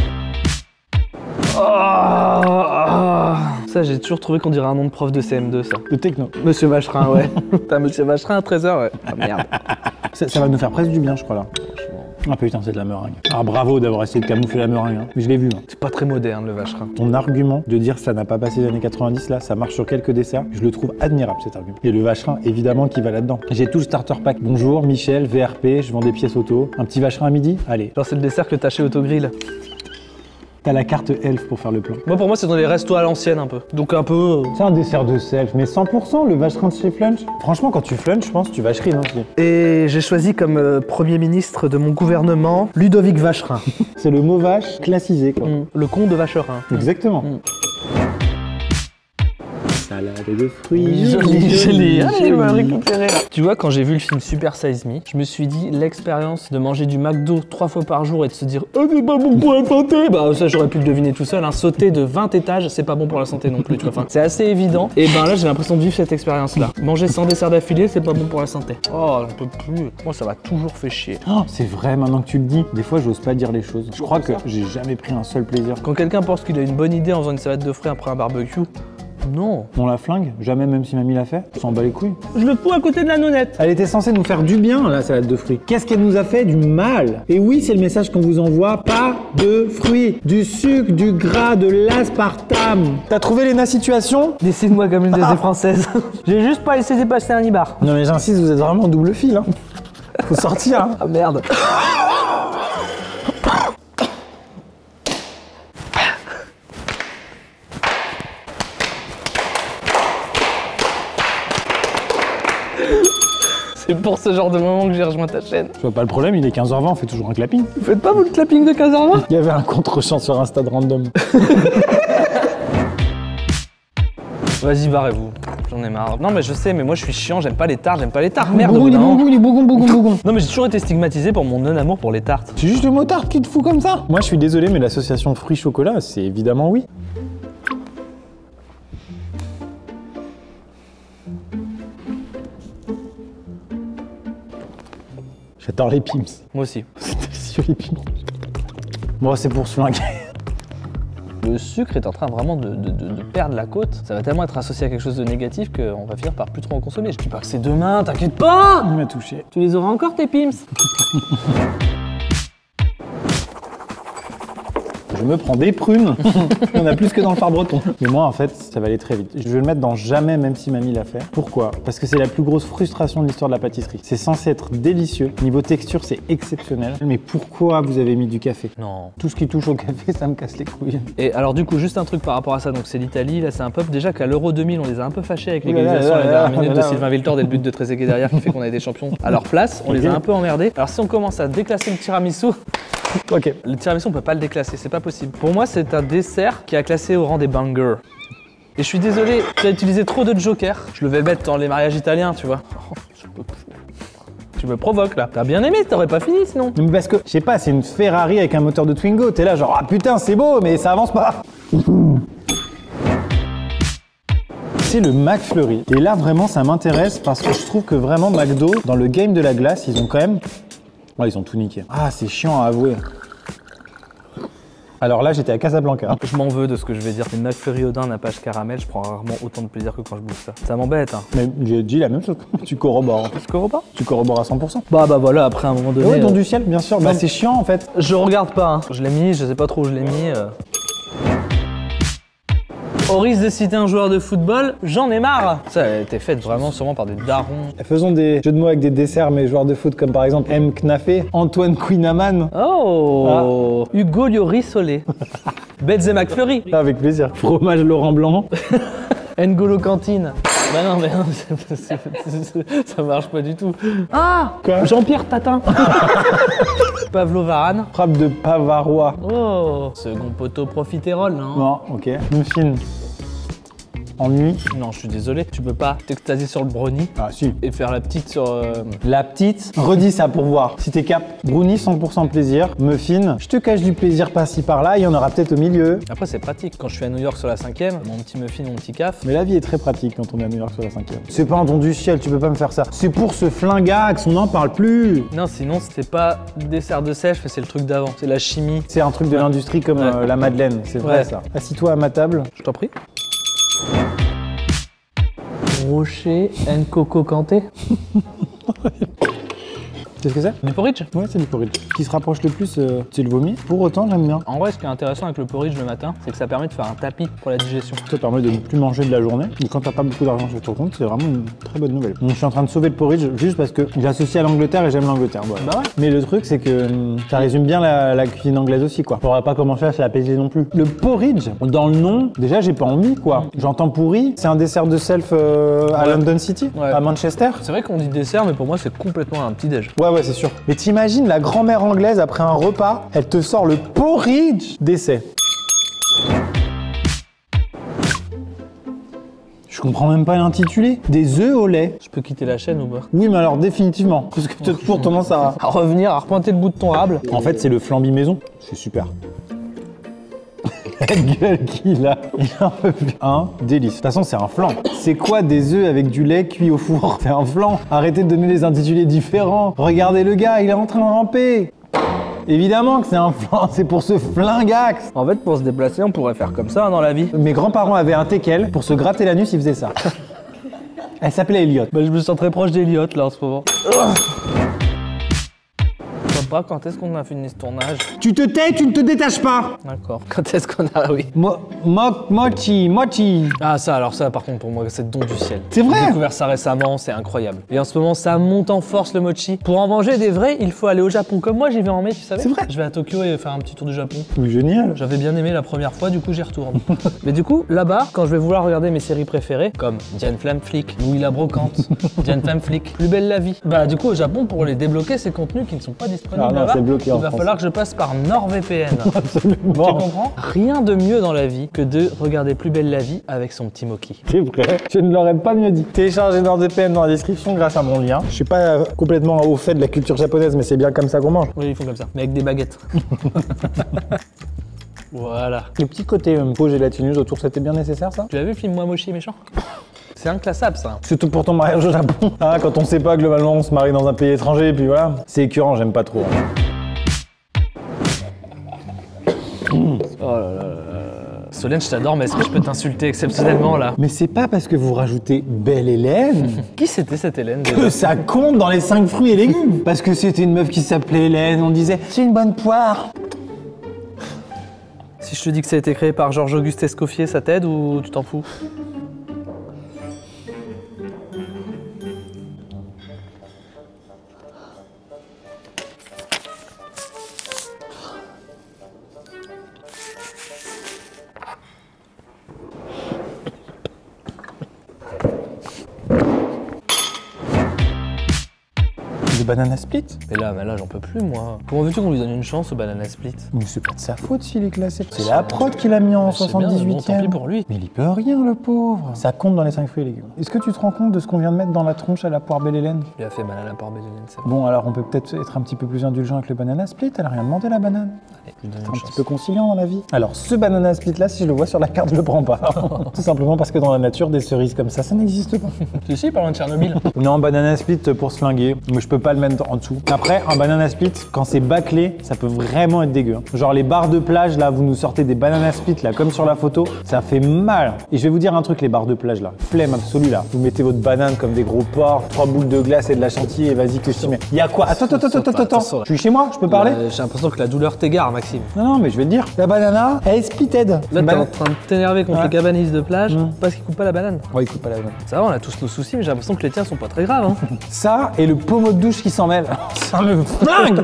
[SPEAKER 1] Oh, oh. Ça, j'ai toujours trouvé qu'on dirait un nom de prof de C M deux, ça.
[SPEAKER 2] De techno.
[SPEAKER 1] Monsieur Vacherin, ouais. T'as Monsieur Vacherin à treize heures, ouais. Ah merde.
[SPEAKER 2] Ça, ça va nous faire presque du bien, je crois, là. Ah putain, c'est de la meringue. Ah bravo d'avoir essayé de camoufler la meringue, hein. Mais je l'ai vu. Hein.
[SPEAKER 1] C'est pas très moderne, le Vacherin.
[SPEAKER 2] Ton argument de dire ça n'a pas passé les années quatre-vingt-dix, là, ça marche sur quelques desserts, je le trouve admirable cet argument. Et le Vacherin, évidemment, qui va là-dedans. J'ai tout le starter pack. Bonjour, Michel, V R P, je vends des pièces auto. Un petit Vacherin à midi? Allez.
[SPEAKER 1] Genre, c'est le dessert que t'as chez Autogrill.
[SPEAKER 2] T'as la carte Elf pour faire le plan.
[SPEAKER 1] Moi, pour moi, c'est dans les restos à l'ancienne, un peu. Donc, un peu... euh,
[SPEAKER 2] C'est un dessert de self, mais cent pour cent le Vacherin de chez Flunch. Franchement, quand tu flunch, je pense, tu vacherines aussi.
[SPEAKER 1] Et j'ai choisi comme euh, Premier ministre de mon gouvernement, Ludovic Vacherin.
[SPEAKER 2] C'est le mot vache classicisé, quoi.
[SPEAKER 1] Mm. Le con de Vacherin.
[SPEAKER 2] Exactement.
[SPEAKER 1] Mm.
[SPEAKER 2] Salade de fruits.
[SPEAKER 1] Joli, joli. Allez, je vais le récupérer là. Tu vois, quand j'ai vu le film Super Size Me, je me suis dit, l'expérience de manger du McDo trois fois par jour et de se dire, oh, c'est pas bon pour la santé. Bah, ça, j'aurais pu le deviner tout seul. Hein. Sauter de vingt étages, c'est pas bon pour la santé non plus. Tu vois. Enfin, c'est assez évident. Et ben là, j'ai l'impression de vivre cette expérience-là. Manger sans dessert d'affilée, c'est pas bon pour la santé. Oh, j'en peux plus. Moi, ça m'a toujours fait chier.
[SPEAKER 2] Oh, c'est vrai, maintenant que tu le dis. Des fois, j'ose pas dire les choses. Je crois que j'ai jamais pris un seul plaisir.
[SPEAKER 1] Quand quelqu'un pense qu'il a une bonne idée en faisant une salade de fruits après un barbecue, non.
[SPEAKER 2] On la flingue, jamais même si mamie l'a fait. On s'en bat les couilles.
[SPEAKER 1] Je le fous à côté de la nonnette.
[SPEAKER 2] Elle était censée nous faire du bien, la salade de fruits. Qu'est-ce qu'elle nous a fait? Du mal. Et oui, c'est le message qu'on vous envoie. Pas de fruits. Du sucre, du gras, de l'aspartame. T'as trouvé Léna Situation?
[SPEAKER 1] Laissez-moi comme une des françaises. J'ai juste pas laissé dépasser un nibar.
[SPEAKER 2] Non mais j'insiste, vous êtes vraiment en double fil. Hein. Faut sortir. Hein.
[SPEAKER 1] Ah merde. C'est pour ce genre de moment que j'ai rejoint ta chaîne.
[SPEAKER 2] Je vois pas le problème, il est quinze heures vingt, on fait toujours un clapping.
[SPEAKER 1] Vous faites pas vous le clapping de quinze heures vingt?
[SPEAKER 2] Il y avait un contre-champ sur un stade random.
[SPEAKER 1] Vas-y, barrez-vous. J'en ai marre. Non mais je sais, mais moi je suis chiant, j'aime pas les tartes, j'aime pas les tartes. Merde.
[SPEAKER 2] Bougon, il est
[SPEAKER 1] non.
[SPEAKER 2] bougon, il est bougon, bougon, bougon.
[SPEAKER 1] Non mais j'ai toujours été stigmatisé pour mon non-amour pour les tartes.
[SPEAKER 2] C'est juste le mot tarte qui te fout comme ça. Moi je suis désolé, mais l'association fruits-chocolat, c'est évidemment oui. J'adore les pims.
[SPEAKER 1] Moi aussi.
[SPEAKER 2] C'est délicieux les pims. Bon, c'est pour se flinguer.
[SPEAKER 1] Le sucre est en train vraiment de, de, de, de perdre la côte. Ça va tellement être associé à quelque chose de négatif qu'on va finir par plus trop en consommer. Je dis pas que c'est demain, t'inquiète pas.
[SPEAKER 2] Il m'a touché.
[SPEAKER 1] Tu les auras encore tes pims.
[SPEAKER 2] Je me prends des prunes. Il y en a plus que dans le phare breton. Mais moi, en fait, ça va aller très vite. Je vais le mettre dans jamais, même si mamie l'a fait. Pourquoi? Parce que c'est la plus grosse frustration de l'histoire de la pâtisserie. C'est censé être délicieux. Niveau texture, c'est exceptionnel. Mais pourquoi vous avez mis du café?
[SPEAKER 1] Non.
[SPEAKER 2] Tout ce qui touche au café, ça me casse les couilles.
[SPEAKER 1] Et alors du coup, juste un truc par rapport à ça, donc c'est l'Italie, là c'est un peuple déjà qu'à l'Euro deux mille, on les a un peu fâchés avec
[SPEAKER 2] Ouh là là
[SPEAKER 1] l'égalisation
[SPEAKER 2] là
[SPEAKER 1] à la
[SPEAKER 2] là
[SPEAKER 1] dernière
[SPEAKER 2] là
[SPEAKER 1] minute
[SPEAKER 2] là
[SPEAKER 1] de
[SPEAKER 2] là.
[SPEAKER 1] Sylvain Victor et le but de Trezeguet derrière qui fait qu'on a été champions à leur place, on les a un peu emmerdés. Alors si on commence à déclasser le tiramisu,
[SPEAKER 2] Ok.
[SPEAKER 1] le tiramisu on peut pas le déclasser, c'est pas possible. Pour moi c'est un dessert qui a classé au rang des bangers. Et je suis désolé, tu as utilisé trop de jokers. Je le vais mettre dans les mariages italiens, tu vois. Oh, je peux plus. Tu me provoques là. T'as bien aimé, t'aurais pas fini sinon.
[SPEAKER 2] Mais parce que, je sais pas, c'est une Ferrari avec un moteur de Twingo. T'es là genre, ah putain, c'est beau, mais ça avance pas. C'est le McFlurry. Et là, vraiment, ça m'intéresse parce que je trouve que vraiment, McDo, dans le game de la glace, ils ont quand même... Ouais, ils ont tout niqué. Ah, c'est chiant à avouer. Alors là, j'étais à Casablanca.
[SPEAKER 1] Je m'en veux de ce que je vais dire. Le McFlurry au daim, nappage caramel, je prends rarement autant de plaisir que quand je bouffe ça. Ça m'embête, hein.
[SPEAKER 2] Mais j'ai dit la même chose. Tu corrobores.
[SPEAKER 1] Tu corrobores?
[SPEAKER 2] Tu corrobores à cent pour cent.
[SPEAKER 1] Bah bah voilà, après à un moment donné...
[SPEAKER 2] Ouais, don
[SPEAKER 1] euh,
[SPEAKER 2] du ciel, bien sûr. Bah,
[SPEAKER 1] non.
[SPEAKER 2] c'est chiant, en fait.
[SPEAKER 1] Je regarde pas, hein. Je l'ai mis, je sais pas trop où je l'ai mis. euh. Au risque de citer un joueur de football, j'en ai marre. Ça a été fait vraiment sûrement par des darons.
[SPEAKER 2] Faisons des jeux de mots avec des desserts, mais joueurs de foot comme par exemple M. Knafé, Antoine Quinaman.
[SPEAKER 1] Oh Hugo Lloris Solé. Betze McFlurry.
[SPEAKER 2] Avec plaisir. Fromage Laurent Blanc.
[SPEAKER 1] N'Golo Cantine. Bah non, mais non, c'est- c'est- c'est- ça marche pas du tout. Ah
[SPEAKER 2] Quoi?
[SPEAKER 1] Jean-Pierre Tatin. Pavlo Varane.
[SPEAKER 2] Frappe de Pavarois.
[SPEAKER 1] Oh Second poteau profiterole, non?
[SPEAKER 2] Non, ok. Muffin. Ennui.
[SPEAKER 1] Non, je suis désolé, tu peux pas t'extasier sur le brownie
[SPEAKER 2] Ah si.
[SPEAKER 1] et faire la petite sur... euh,
[SPEAKER 2] La petite, redis ça pour voir si t'es cap. Brownie cent pour cent plaisir, muffin, je te cache du plaisir par-ci par-là, il y en aura peut-être au milieu.
[SPEAKER 1] Après, c'est pratique. Quand je suis à New York sur la cinquième, mon petit muffin, mon petit caf.
[SPEAKER 2] Mais la vie est très pratique quand on est à New York sur la cinquième. C'est pas un don du ciel, tu peux pas me faire ça. C'est pour ce flingax, on n'en parle plus.
[SPEAKER 1] Non, sinon, c'est pas dessert de sèche, mais c'est le truc d'avant. C'est la chimie.
[SPEAKER 2] C'est un truc de l'industrie comme
[SPEAKER 1] Ouais.
[SPEAKER 2] euh, la Madeleine, c'est vrai
[SPEAKER 1] Ouais.
[SPEAKER 2] ça. Assis-toi à ma table.
[SPEAKER 1] Je t'en prie. Rocher and Coco Canté.
[SPEAKER 2] Qu'est-ce que c'est?
[SPEAKER 1] Du porridge.
[SPEAKER 2] Ouais, c'est du porridge. Ce qui se rapproche le plus, euh, c'est le vomi. Pour autant, j'aime bien.
[SPEAKER 1] En vrai, ce qui est intéressant avec le porridge le matin, c'est que ça permet de faire un tapis pour la digestion.
[SPEAKER 2] Ça permet de ne plus manger de la journée. Et quand t'as pas beaucoup d'argent sur ton compte, c'est vraiment une très bonne nouvelle. Donc je suis en train de sauver le porridge juste parce que j'associe à l'Angleterre et j'aime l'Angleterre. Voilà.
[SPEAKER 1] Bah ouais.
[SPEAKER 2] Mais le truc, c'est que hum, ça résume bien la, la cuisine anglaise aussi, quoi. Faudrait pas commencer à se la payer non plus. Le porridge, dans le nom, déjà j'ai pas envie, quoi. J'entends pourri. C'est un dessert de self euh, à
[SPEAKER 1] Ouais.
[SPEAKER 2] London City,
[SPEAKER 1] Ouais.
[SPEAKER 2] à Manchester.
[SPEAKER 1] C'est vrai qu'on dit dessert, mais pour moi, c'est complètement un petit déj.
[SPEAKER 2] Ouais, ouais, c'est sûr. Mais t'imagines la grand-mère anglaise après un repas, elle te sort le porridge d'essai. Je comprends même pas l'intitulé. Des œufs au lait.
[SPEAKER 1] Je peux quitter la chaîne ou pas?
[SPEAKER 2] Oui, mais alors définitivement. Parce que t'as toujours tendance à...
[SPEAKER 1] À revenir, à repointer le bout de ton rable.
[SPEAKER 2] En fait, c'est le flambi maison. C'est super. La gueule qu'il a. Il a un peu plus. Un délice. De toute façon, c'est un flan. C'est quoi des œufs avec du lait cuit au four? C'est un flan. Arrêtez de donner des intitulés différents. Regardez le gars, il est en train de ramper. Évidemment que c'est un flan, c'est pour ce flingax.
[SPEAKER 1] En fait, pour se déplacer, on pourrait faire comme ça hein, dans la vie.
[SPEAKER 2] Mes grands-parents avaient un teckel. Pour se gratter l'anus, ils faisaient ça. Elle s'appelait Elliot.
[SPEAKER 1] Bah, je me sens très proche d'Eliott là en ce moment. Papa, quand est-ce qu'on a fini ce tournage?
[SPEAKER 2] Tu te tais, tu ne te détaches pas.
[SPEAKER 1] D'accord. Quand est-ce qu'on a... Oui.
[SPEAKER 2] Mo, mo, mochi, mochi.
[SPEAKER 1] Ah ça, alors ça par contre pour moi c'est le don du ciel.
[SPEAKER 2] C'est vrai.
[SPEAKER 1] J'ai découvert ça récemment, c'est incroyable. Et en ce moment ça monte en force le mochi. Pour en manger des vrais, il faut aller au Japon. Comme moi j'y vais en mai, tu savais?
[SPEAKER 2] C'est vrai.
[SPEAKER 1] Je vais à Tokyo et faire un petit tour du Japon.
[SPEAKER 2] Oui, génial.
[SPEAKER 1] J'avais bien aimé la première fois, du coup j'y retourne. Mais du coup, là-bas, quand je vais vouloir regarder mes séries préférées, comme Diane Flamme Flick, Louis la Brocante, Diane Flamme Flick, Plus belle la vie, bah du coup au Japon, pour les débloquer ces contenus qui ne sont pas disponibles
[SPEAKER 2] Ah non,
[SPEAKER 1] là-bas,
[SPEAKER 2] c'est bloqué en
[SPEAKER 1] il va
[SPEAKER 2] France.
[SPEAKER 1] falloir que je passe par NordVPN. Tu
[SPEAKER 2] Absolument.
[SPEAKER 1] comprends? Rien de mieux dans la vie que de regarder Plus belle la vie avec son petit Moki.
[SPEAKER 2] C'est vrai. Je ne l'aurais pas mieux dit. Téléchargez NordVPN dans la description grâce à mon lien. Je suis pas euh, complètement au fait de la culture japonaise, mais c'est bien comme ça qu'on mange.
[SPEAKER 1] Oui, ils font comme ça, mais avec des baguettes. Voilà.
[SPEAKER 2] Le petit côté euh, peau gélatineuse autour, c'était bien nécessaire ça?
[SPEAKER 1] Tu as vu le film Moi Mochi méchant? C'est inclassable ça.
[SPEAKER 2] Surtout pour ton mariage au Japon. Ah, quand on sait pas, globalement, on se marie dans un pays étranger, et puis voilà. C'est écœurant, j'aime pas trop.
[SPEAKER 1] Oh là là là là. Solène, je t'adore, mais est-ce que je peux t'insulter exceptionnellement là?
[SPEAKER 2] Mais c'est pas parce que vous rajoutez Belle Hélène
[SPEAKER 1] Qui c'était cette Hélène déjà?
[SPEAKER 2] que ça compte dans les cinq fruits et légumes. Parce que c'était une meuf qui s'appelait Hélène, on disait c'est une bonne poire.
[SPEAKER 1] Si je te dis que ça a été créé par Georges-Auguste Escoffier, ça t'aide ou tu t'en fous?
[SPEAKER 2] Des banana split?
[SPEAKER 1] Mais là, mais là j'en peux plus moi. Comment veux-tu qu'on lui donne une chance au banana split?
[SPEAKER 2] Mais c'est pas de sa faute s'il est classé. C'est la prod qui l'a mis en soixante-dix-huitième.
[SPEAKER 1] Bon, tant pis pour lui.
[SPEAKER 2] Mais il y peut rien, le pauvre. Ça compte dans les cinq fruits et légumes. Est-ce que tu te rends compte de ce qu'on vient de mettre dans la tronche à la poire belle Hélène?
[SPEAKER 1] Il a fait mal à la poire belle Hélène, c'est vrai.
[SPEAKER 2] Bon, alors on peut peut-être être un petit peu plus indulgent avec le banana split. Elle a rien demandé, la banane.
[SPEAKER 1] Allez, je lui donne
[SPEAKER 2] C'est
[SPEAKER 1] une
[SPEAKER 2] un
[SPEAKER 1] chance.
[SPEAKER 2] petit peu conciliant dans la vie. Alors, ce banana split là, si je le vois sur la carte, je le prends pas. Tout simplement parce que dans la nature, des cerises comme ça, ça n'existe pas.
[SPEAKER 1] Si, si, parlant de Tchernobyl.
[SPEAKER 2] Non, banana split pour se flinguer, mais je peux pas le mettre en dessous. Après, un banana split, quand c'est bâclé, ça peut vraiment être dégueu. Genre les barres de plage, là, vous nous sortez des banana split, là, comme sur la photo, ça fait mal. Et je vais vous dire un truc, les barres de plage, là, flemme absolue, là. Vous mettez votre banane comme des gros porcs, trois boules de glace et de la chantilly, et vas-y que je t'y mets. Il y a quoi? Attends, attends, attends, attends, attends.
[SPEAKER 1] Attention, là.
[SPEAKER 2] Je suis chez moi, je peux parler?
[SPEAKER 1] Euh, J'ai l'impression que la douleur t'égare, Maxime.
[SPEAKER 2] Non, non, mais je vais te dire, la banana, elle est splitted.
[SPEAKER 1] Là, t'es
[SPEAKER 2] Ban-
[SPEAKER 1] en train de t'énerver contre
[SPEAKER 2] Ouais.
[SPEAKER 1] les cabanistes de plage
[SPEAKER 2] Mm.
[SPEAKER 1] parce qu'ils coupent pas la banane.
[SPEAKER 2] Ouais, écoute pas la banane.
[SPEAKER 1] Ça va, on a tous nos soucis, mais j'ai l'impression que les tiens sont pas très graves. Hein.
[SPEAKER 2] Ça et le pommeau de douche qui s'en mêle. Ça me flingue.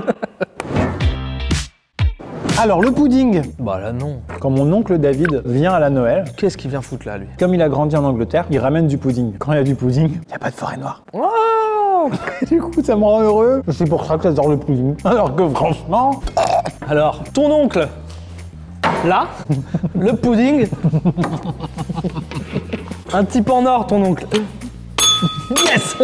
[SPEAKER 2] Alors, le pudding.
[SPEAKER 1] Bah là, non.
[SPEAKER 2] Quand mon oncle David vient à la Noël,
[SPEAKER 1] Qu'est-ce qu'il vient foutre là, lui?
[SPEAKER 2] comme il a grandi en Angleterre, il ramène du pudding. Quand il y a du pudding, il n'y a pas de forêt noire.
[SPEAKER 1] Oh
[SPEAKER 2] Du coup, ça me rend heureux. C'est pour ça que j'adore le pudding. Alors que franchement...
[SPEAKER 1] Alors, ton oncle, là, le pudding, un type en or, ton oncle. Yes.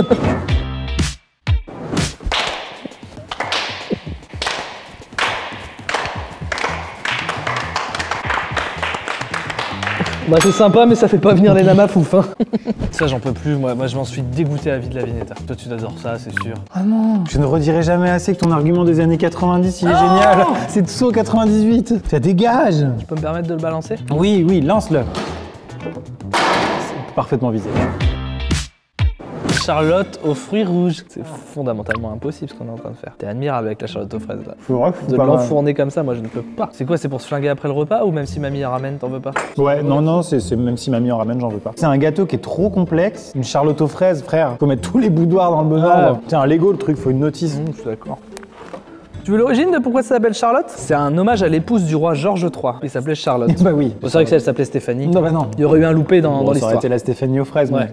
[SPEAKER 1] Bah c'est sympa, mais ça fait pas venir les lamas fouf, hein. Ça j'en peux plus, moi, moi je m'en suis dégoûté à la vie de la Vinetta. Toi tu adores ça, c'est sûr.
[SPEAKER 2] Ah non, je ne redirai jamais assez que ton argument des années quatre-vingt-dix, il est génial. C'est Tso quatre-vingt-dix-huit. Ça dégage.
[SPEAKER 1] Tu peux me permettre de le balancer?
[SPEAKER 2] Oui, oui, lance-le. C'est parfaitement visé.
[SPEAKER 1] Charlotte aux fruits rouges. C'est fondamentalement impossible ce qu'on est en train de faire. T'es admirable avec la Charlotte aux fraises là.
[SPEAKER 2] Faudra que
[SPEAKER 1] De l'enfourner comme ça, moi je ne peux pas. C'est quoi, c'est pour se flinguer après le repas ou même si mamie ramène, t'en veux pas?
[SPEAKER 2] Ouais, non, non, c'est c'est- même si mamie en ramène, j'en veux pas. C'est un gâteau qui est trop complexe. Une Charlotte aux fraises, frère. Faut mettre tous les boudoirs dans le bon
[SPEAKER 1] Ah.
[SPEAKER 2] ordre. C'est un Lego le truc, faut une notice.
[SPEAKER 1] Mmh, je suis d'accord. Tu veux l'origine de pourquoi ça s'appelle Charlotte? C'est un hommage à l'épouse du roi Georges trois. Il s'appelait Charlotte.
[SPEAKER 2] Bah oui.
[SPEAKER 1] Bon, c'est vrai que celle s'appelait Stéphanie.
[SPEAKER 2] Non, bah non.
[SPEAKER 1] Il y aurait eu un loupé dans,
[SPEAKER 2] Bon,
[SPEAKER 1] dans
[SPEAKER 2] ça aurait
[SPEAKER 1] l'histoire.
[SPEAKER 2] été la Stéphanie aux fraises,
[SPEAKER 1] Ouais.
[SPEAKER 2] mais...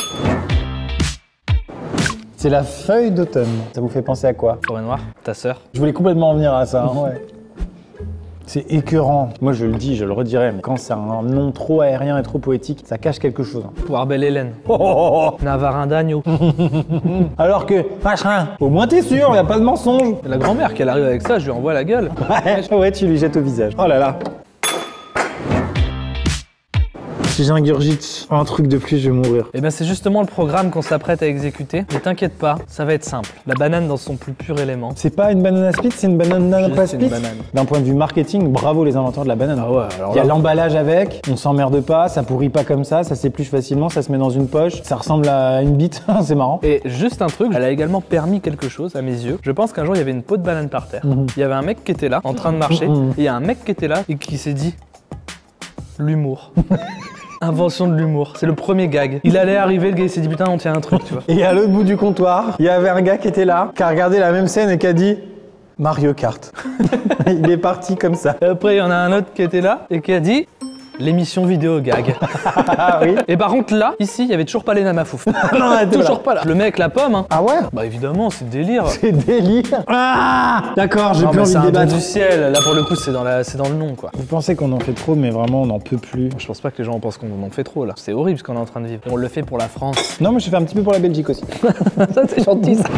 [SPEAKER 2] C'est la feuille d'automne. Ça vous fait penser à quoi?
[SPEAKER 1] Forêt noire, ta sœur.
[SPEAKER 2] Je voulais complètement en venir à ça, hein, ouais. C'est écœurant. Moi, je le dis, je le redirai, mais quand c'est un nom trop aérien et trop poétique, ça cache quelque chose. hein.
[SPEAKER 1] Poire belle Hélène.
[SPEAKER 2] Oh, oh, oh.
[SPEAKER 1] Navarin d'agneau.
[SPEAKER 2] Alors que, machin, au moins t'es sûr, y a pas de mensonge.
[SPEAKER 1] La grand-mère, qu'elle arrive avec ça, je lui envoie la gueule.
[SPEAKER 2] Ouais, ouais, tu lui jettes au visage. Oh là là. Si j'ingurgite un truc de plus, je vais mourir.
[SPEAKER 1] Et bien c'est justement le programme qu'on s'apprête à exécuter. Mais t'inquiète pas, ça va être simple. La banane dans son plus pur élément.
[SPEAKER 2] C'est pas une banana split, c'est une banana
[SPEAKER 1] Juste
[SPEAKER 2] pas
[SPEAKER 1] une
[SPEAKER 2] split.
[SPEAKER 1] banane.
[SPEAKER 2] D'un point de vue marketing, bravo les inventeurs de la banane.
[SPEAKER 1] Ah ouais, alors
[SPEAKER 2] Il y a
[SPEAKER 1] là-
[SPEAKER 2] l'emballage avec, on s'emmerde pas, ça pourrit pas comme ça, ça s'épluche facilement, ça se met dans une poche, ça ressemble à une bite, c'est marrant.
[SPEAKER 1] Et juste un truc, elle a également permis quelque chose à mes yeux. Je pense qu'un jour il y avait une peau de banane par terre.
[SPEAKER 2] Mhm.
[SPEAKER 1] Il y avait un mec qui était là, en train de marcher,
[SPEAKER 2] Mhm.
[SPEAKER 1] et il y a un mec qui était là et qui s'est dit l'humour. Invention de l'humour. C'est le premier gag. Il allait arriver, le gars il s'est dit putain on tient un truc, tu vois.
[SPEAKER 2] Et à l'autre bout du comptoir, il y avait un gars qui était là, qui a regardé la même scène et qui a dit Mario Kart. Il est parti comme ça.
[SPEAKER 1] Et après il y en a un autre qui était là et qui a dit l'émission vidéo gag.
[SPEAKER 2] Ah oui.
[SPEAKER 1] Et par contre là, ici, il y avait toujours pas les namafouf.
[SPEAKER 2] Non, elle était
[SPEAKER 1] Toujours
[SPEAKER 2] là.
[SPEAKER 1] pas là. Le mec, la pomme, hein.
[SPEAKER 2] Ah ouais?
[SPEAKER 1] Bah évidemment, c'est délire.
[SPEAKER 2] C'est délire. Ah d'accord, j'ai
[SPEAKER 1] Non,
[SPEAKER 2] plus
[SPEAKER 1] mais
[SPEAKER 2] envie
[SPEAKER 1] c'est
[SPEAKER 2] de
[SPEAKER 1] un don
[SPEAKER 2] débattre.
[SPEAKER 1] du ciel. Là pour le coup, c'est dans, la... c'est dans le nom quoi.
[SPEAKER 2] Vous pensez qu'on en fait trop, mais vraiment on n'en peut plus.
[SPEAKER 1] Je pense pas que les gens pensent qu'on en fait trop là. C'est horrible ce qu'on est en train de vivre. On le fait pour la France.
[SPEAKER 2] Non, mais je fais un petit peu pour la Belgique aussi.
[SPEAKER 1] Ça c'est gentil ça.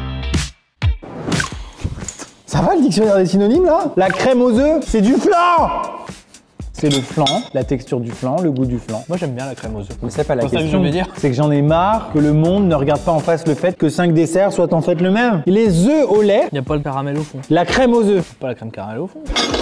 [SPEAKER 2] Ça va le dictionnaire des synonymes là? La crème aux œufs, c'est du flan. C'est le flan, la texture du flan, le goût du flan.
[SPEAKER 1] Moi j'aime bien la crème aux œufs.
[SPEAKER 2] Mais c'est pas la
[SPEAKER 1] C'est ça que
[SPEAKER 2] question.
[SPEAKER 1] je veux dire.
[SPEAKER 2] C'est que j'en ai marre que le monde ne regarde pas en face le fait que cinq desserts soient en fait le même. Les œufs au lait,
[SPEAKER 1] Y a pas le caramel au fond.
[SPEAKER 2] la crème aux œufs.
[SPEAKER 1] Pas la crème caramel au fond.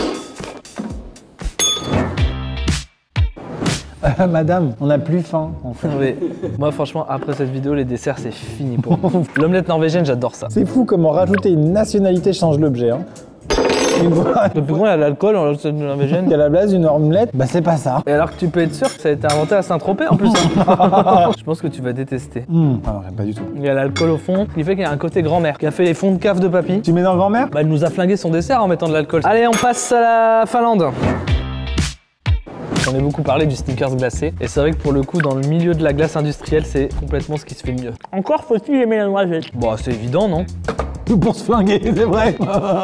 [SPEAKER 2] Euh, madame, on n'a plus faim en fait.
[SPEAKER 1] Non, mais moi franchement, après cette vidéo, les desserts c'est fini pour moi. L'omelette norvégienne, j'adore ça.
[SPEAKER 2] C'est fou comment rajouter une nationalité change l'objet. Hein. Une fois,
[SPEAKER 1] Le plus grand, il y a de l'alcool, on c'est de la végène.
[SPEAKER 2] il y a la base d'une omelette, bah c'est pas ça.
[SPEAKER 1] Et alors que tu peux être sûr que ça a été inventé à Saint-Tropez en plus. hein. Je pense que tu vas détester.
[SPEAKER 2] Mmh. Ah non, pas du tout.
[SPEAKER 1] Il y a l'alcool au fond, ce qui fait qu'il y a un côté grand-mère qui a fait les fonds de cave de papy.
[SPEAKER 2] Tu mets dans le grand-mère?
[SPEAKER 1] Bah, elle nous a flingué son dessert en mettant de l'alcool. Allez, on passe à la Finlande. J'en ai beaucoup parlé du Snickers glacé. Et c'est vrai que pour le coup, dans le milieu de la glace industrielle, c'est complètement ce qui se fait de mieux. Encore faut-il aimer la noisette. Bon, c'est évident, non?
[SPEAKER 2] Tout pour se flinguer, c'est vrai.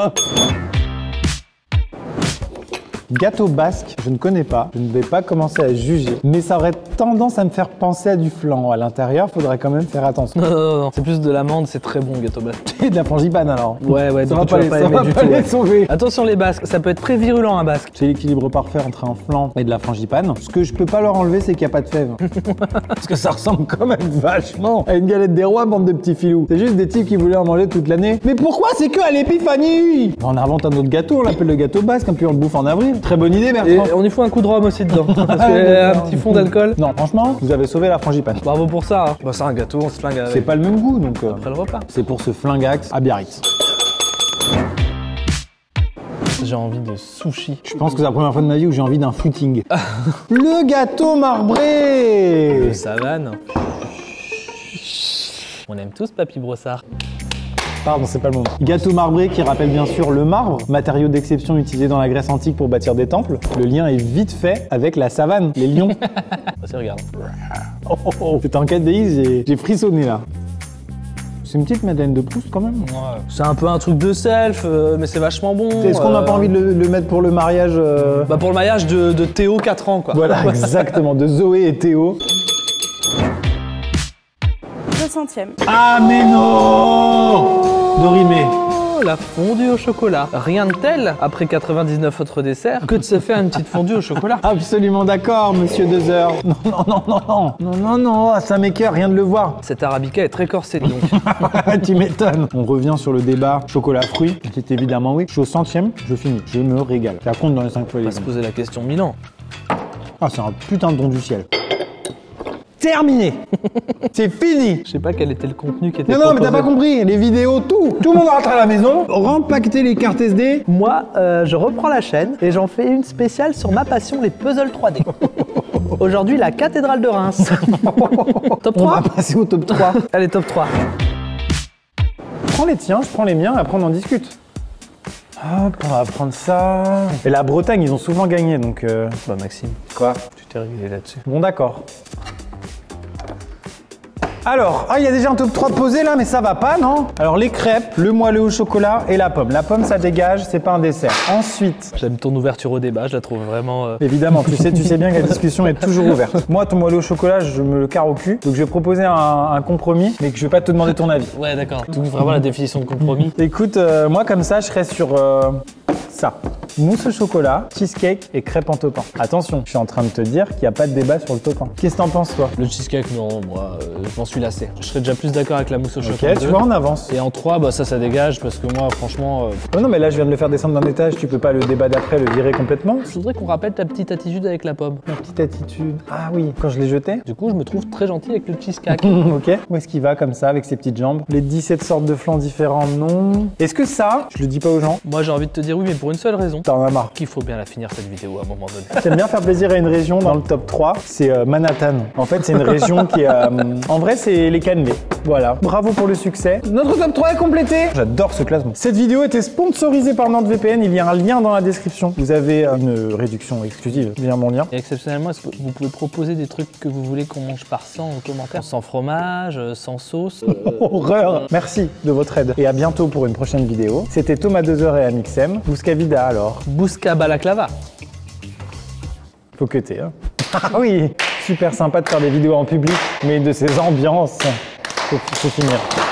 [SPEAKER 2] Gâteau basque, je ne connais pas, je ne vais pas commencer à juger, mais ça aurait tendance à me faire penser à du flan. À l'intérieur, faudrait quand même faire attention.
[SPEAKER 1] Non, non, non, non. C'est plus de l'amande, c'est très bon, gâteau basque.
[SPEAKER 2] Et de la frangipane alors.
[SPEAKER 1] Ouais, ouais,
[SPEAKER 2] Ça
[SPEAKER 1] du
[SPEAKER 2] va
[SPEAKER 1] coup,
[SPEAKER 2] pas
[SPEAKER 1] tu
[SPEAKER 2] les,
[SPEAKER 1] vas pas
[SPEAKER 2] ça
[SPEAKER 1] aimer
[SPEAKER 2] va
[SPEAKER 1] du
[SPEAKER 2] pas
[SPEAKER 1] tout.
[SPEAKER 2] les
[SPEAKER 1] ouais.
[SPEAKER 2] sauver.
[SPEAKER 1] Attention les basques, ça peut être très virulent un basque.
[SPEAKER 2] C'est l'équilibre parfait entre un flan et de la frangipane. Ce que je peux pas leur enlever, c'est qu'il n'y a pas de fèves. Parce que ça ressemble quand même vachement à une galette des rois, bande de petits filous. C'est juste des types qui voulaient en manger toute l'année. Mais pourquoi c'est que à l'épiphanie? On invente un autre gâteau, on l'appelle le gâteau basque, puis on le bouffe en avril. Très bonne idée, Bertrand.
[SPEAKER 1] Et on y fout un coup de rhum aussi dedans. Parce qu'il y a un petit fond d'alcool.
[SPEAKER 2] Non, franchement, vous avez sauvé la frangipane.
[SPEAKER 1] Bravo pour ça. Hein. Bah, c'est un gâteau, on se flingue avec.
[SPEAKER 2] C'est pas le même goût, donc euh,
[SPEAKER 1] Après le repas.
[SPEAKER 2] c'est pour ce flingax à Biarritz.
[SPEAKER 1] J'ai envie de sushi.
[SPEAKER 2] Je pense que c'est la première fois de ma vie où j'ai envie d'un footing. Le gâteau marbré.
[SPEAKER 1] De savane. On aime tous Papy Brossard.
[SPEAKER 2] Pardon, c'est pas le moment. Gâteau marbré qui rappelle bien sûr le marbre, matériau d'exception utilisé dans la Grèce antique pour bâtir des temples. Le lien est vite fait avec la savane, les lions.
[SPEAKER 1] Vas-y, regarde.
[SPEAKER 2] Oh, oh, oh. C'était en quatre D X, j'ai- j'ai frissonné là. C'est une petite Madeleine de Proust quand même.
[SPEAKER 1] Ouais. C'est un peu un truc de self, euh, mais c'est vachement bon.
[SPEAKER 2] Est-ce qu'on n'a
[SPEAKER 1] euh,
[SPEAKER 2] pas envie de le, le mettre pour le mariage euh,
[SPEAKER 1] Bah pour le mariage de, de Théo, quatre ans quoi.
[SPEAKER 2] Voilà, exactement, de Zoé et Théo.
[SPEAKER 4] Le centième.
[SPEAKER 2] Ah mais non Dorimé.
[SPEAKER 1] Oh, la fondue au chocolat. Rien de tel, après quatre-vingt-dix-neuf autres desserts, que de se faire une petite fondue au chocolat.
[SPEAKER 2] Absolument d'accord, monsieur deux heures. Non, non, non, non, non. Non, non, non, ah, ça m'écoeure, rien de le voir.
[SPEAKER 1] Cet arabica est très corsé donc.
[SPEAKER 2] Tu m'étonnes. On revient sur le débat chocolat-fruit. C'est évidemment oui. Je suis au centième, je finis. Je me régale. Ça compte dans les cinq fois
[SPEAKER 1] On
[SPEAKER 2] les
[SPEAKER 1] va se poser la question mille ans.
[SPEAKER 2] Ah, c'est un putain de don du ciel. Terminé. C'est fini.
[SPEAKER 1] Je sais pas quel était le contenu qui était
[SPEAKER 2] Non, non, mais t'as pas
[SPEAKER 1] proposé.
[SPEAKER 2] compris. Les vidéos, tout. Tout le monde rentre à la maison. Rempacter les cartes S D.
[SPEAKER 1] Moi, euh, je reprends la chaîne et j'en fais une spéciale sur ma passion, les puzzles trois D. Aujourd'hui, la cathédrale de Reims. Top
[SPEAKER 2] On va
[SPEAKER 1] trois.
[SPEAKER 2] passer au top trois.
[SPEAKER 1] Allez, top trois.
[SPEAKER 2] Prends les tiens, je prends les miens et après on en discute. Hop, on va prendre ça. Et la Bretagne, ils ont souvent gagné, donc... euh,
[SPEAKER 1] Bah Maxime,
[SPEAKER 2] Quoi?
[SPEAKER 1] tu t'es réglé là-dessus.
[SPEAKER 2] Bon, d'accord. Alors, ah, il y a déjà un top trois posé là, mais ça va pas, non? Alors, les crêpes, le moelleux au chocolat et la pomme. La pomme, ça dégage, c'est pas un dessert. Ensuite,
[SPEAKER 1] J'aime ton ouverture au débat, je la trouve vraiment... euh,
[SPEAKER 2] évidemment, tu sais, tu sais bien que la discussion est toujours ouverte. Moi, ton moelleux au chocolat, je me le carre au cul. Donc, je vais proposer un, un compromis, mais que je vais pas te demander ton avis.
[SPEAKER 1] Ouais, d'accord. Donc vraiment la définition de compromis.
[SPEAKER 2] Écoute, euh, moi, comme ça, je serais sur euh, ça. Mousse au chocolat, cheesecake et crêpes en topin. Attention, je suis en train de te dire qu'il n'y a pas de débat sur le topin. Qu'est-ce que t'en penses, toi?
[SPEAKER 1] Le cheesecake, non, moi, euh, je m'en suis lassé. Je serais déjà plus d'accord avec la mousse au
[SPEAKER 2] Ok,
[SPEAKER 1] chocolat.
[SPEAKER 2] tu
[SPEAKER 1] deux.
[SPEAKER 2] vois, on avance.
[SPEAKER 1] Et en trois, bah ça, ça dégage parce que moi, franchement, euh,
[SPEAKER 2] Oh non, mais là, je viens de le faire descendre d'un étage, tu peux pas le débat d'après le virer complètement.
[SPEAKER 1] je voudrais qu'on rappelle ta petite attitude avec la pomme.
[SPEAKER 2] Ma petite attitude. Ah oui, quand je l'ai jeté.
[SPEAKER 1] Du coup, je me trouve très gentil avec le cheesecake.
[SPEAKER 2] Ok. Où est-ce qu'il va comme ça, avec ses petites jambes? Les dix-sept sortes de flancs différents, non. Est-ce que ça, je le dis pas aux gens,
[SPEAKER 1] Moi, j'ai envie de te dire oui, mais pour une seule raison.
[SPEAKER 2] t'en as marre.
[SPEAKER 1] Qu'il faut bien la finir cette vidéo à un moment donné.
[SPEAKER 2] J'aime bien faire plaisir à une région dans le top trois, c'est euh, Manhattan. En fait, c'est une région qui est... euh, en vrai, c'est les cannelés. Voilà. Bravo pour le succès. Notre top trois est complété. J'adore ce classement. Cette vidéo était sponsorisée par NordVPN. Il y a un lien dans la description. Vous avez une réduction exclusive via mon lien.
[SPEAKER 1] Et exceptionnellement, est-ce que vous pouvez proposer des trucs que vous voulez qu'on mange par cent en commentaire? Sans fromage, euh, sans sauce euh,
[SPEAKER 2] Horreur. Merci de votre aide. Et à bientôt pour une prochaine vidéo. C'était Thomas deux heures et Amixem. Bouscavida alors.
[SPEAKER 1] Bousca balaclava.
[SPEAKER 2] Faut que t'aies, hein. Ah oui. Super sympa de faire des vidéos en public, mais de ces ambiances. Faut, faut finir.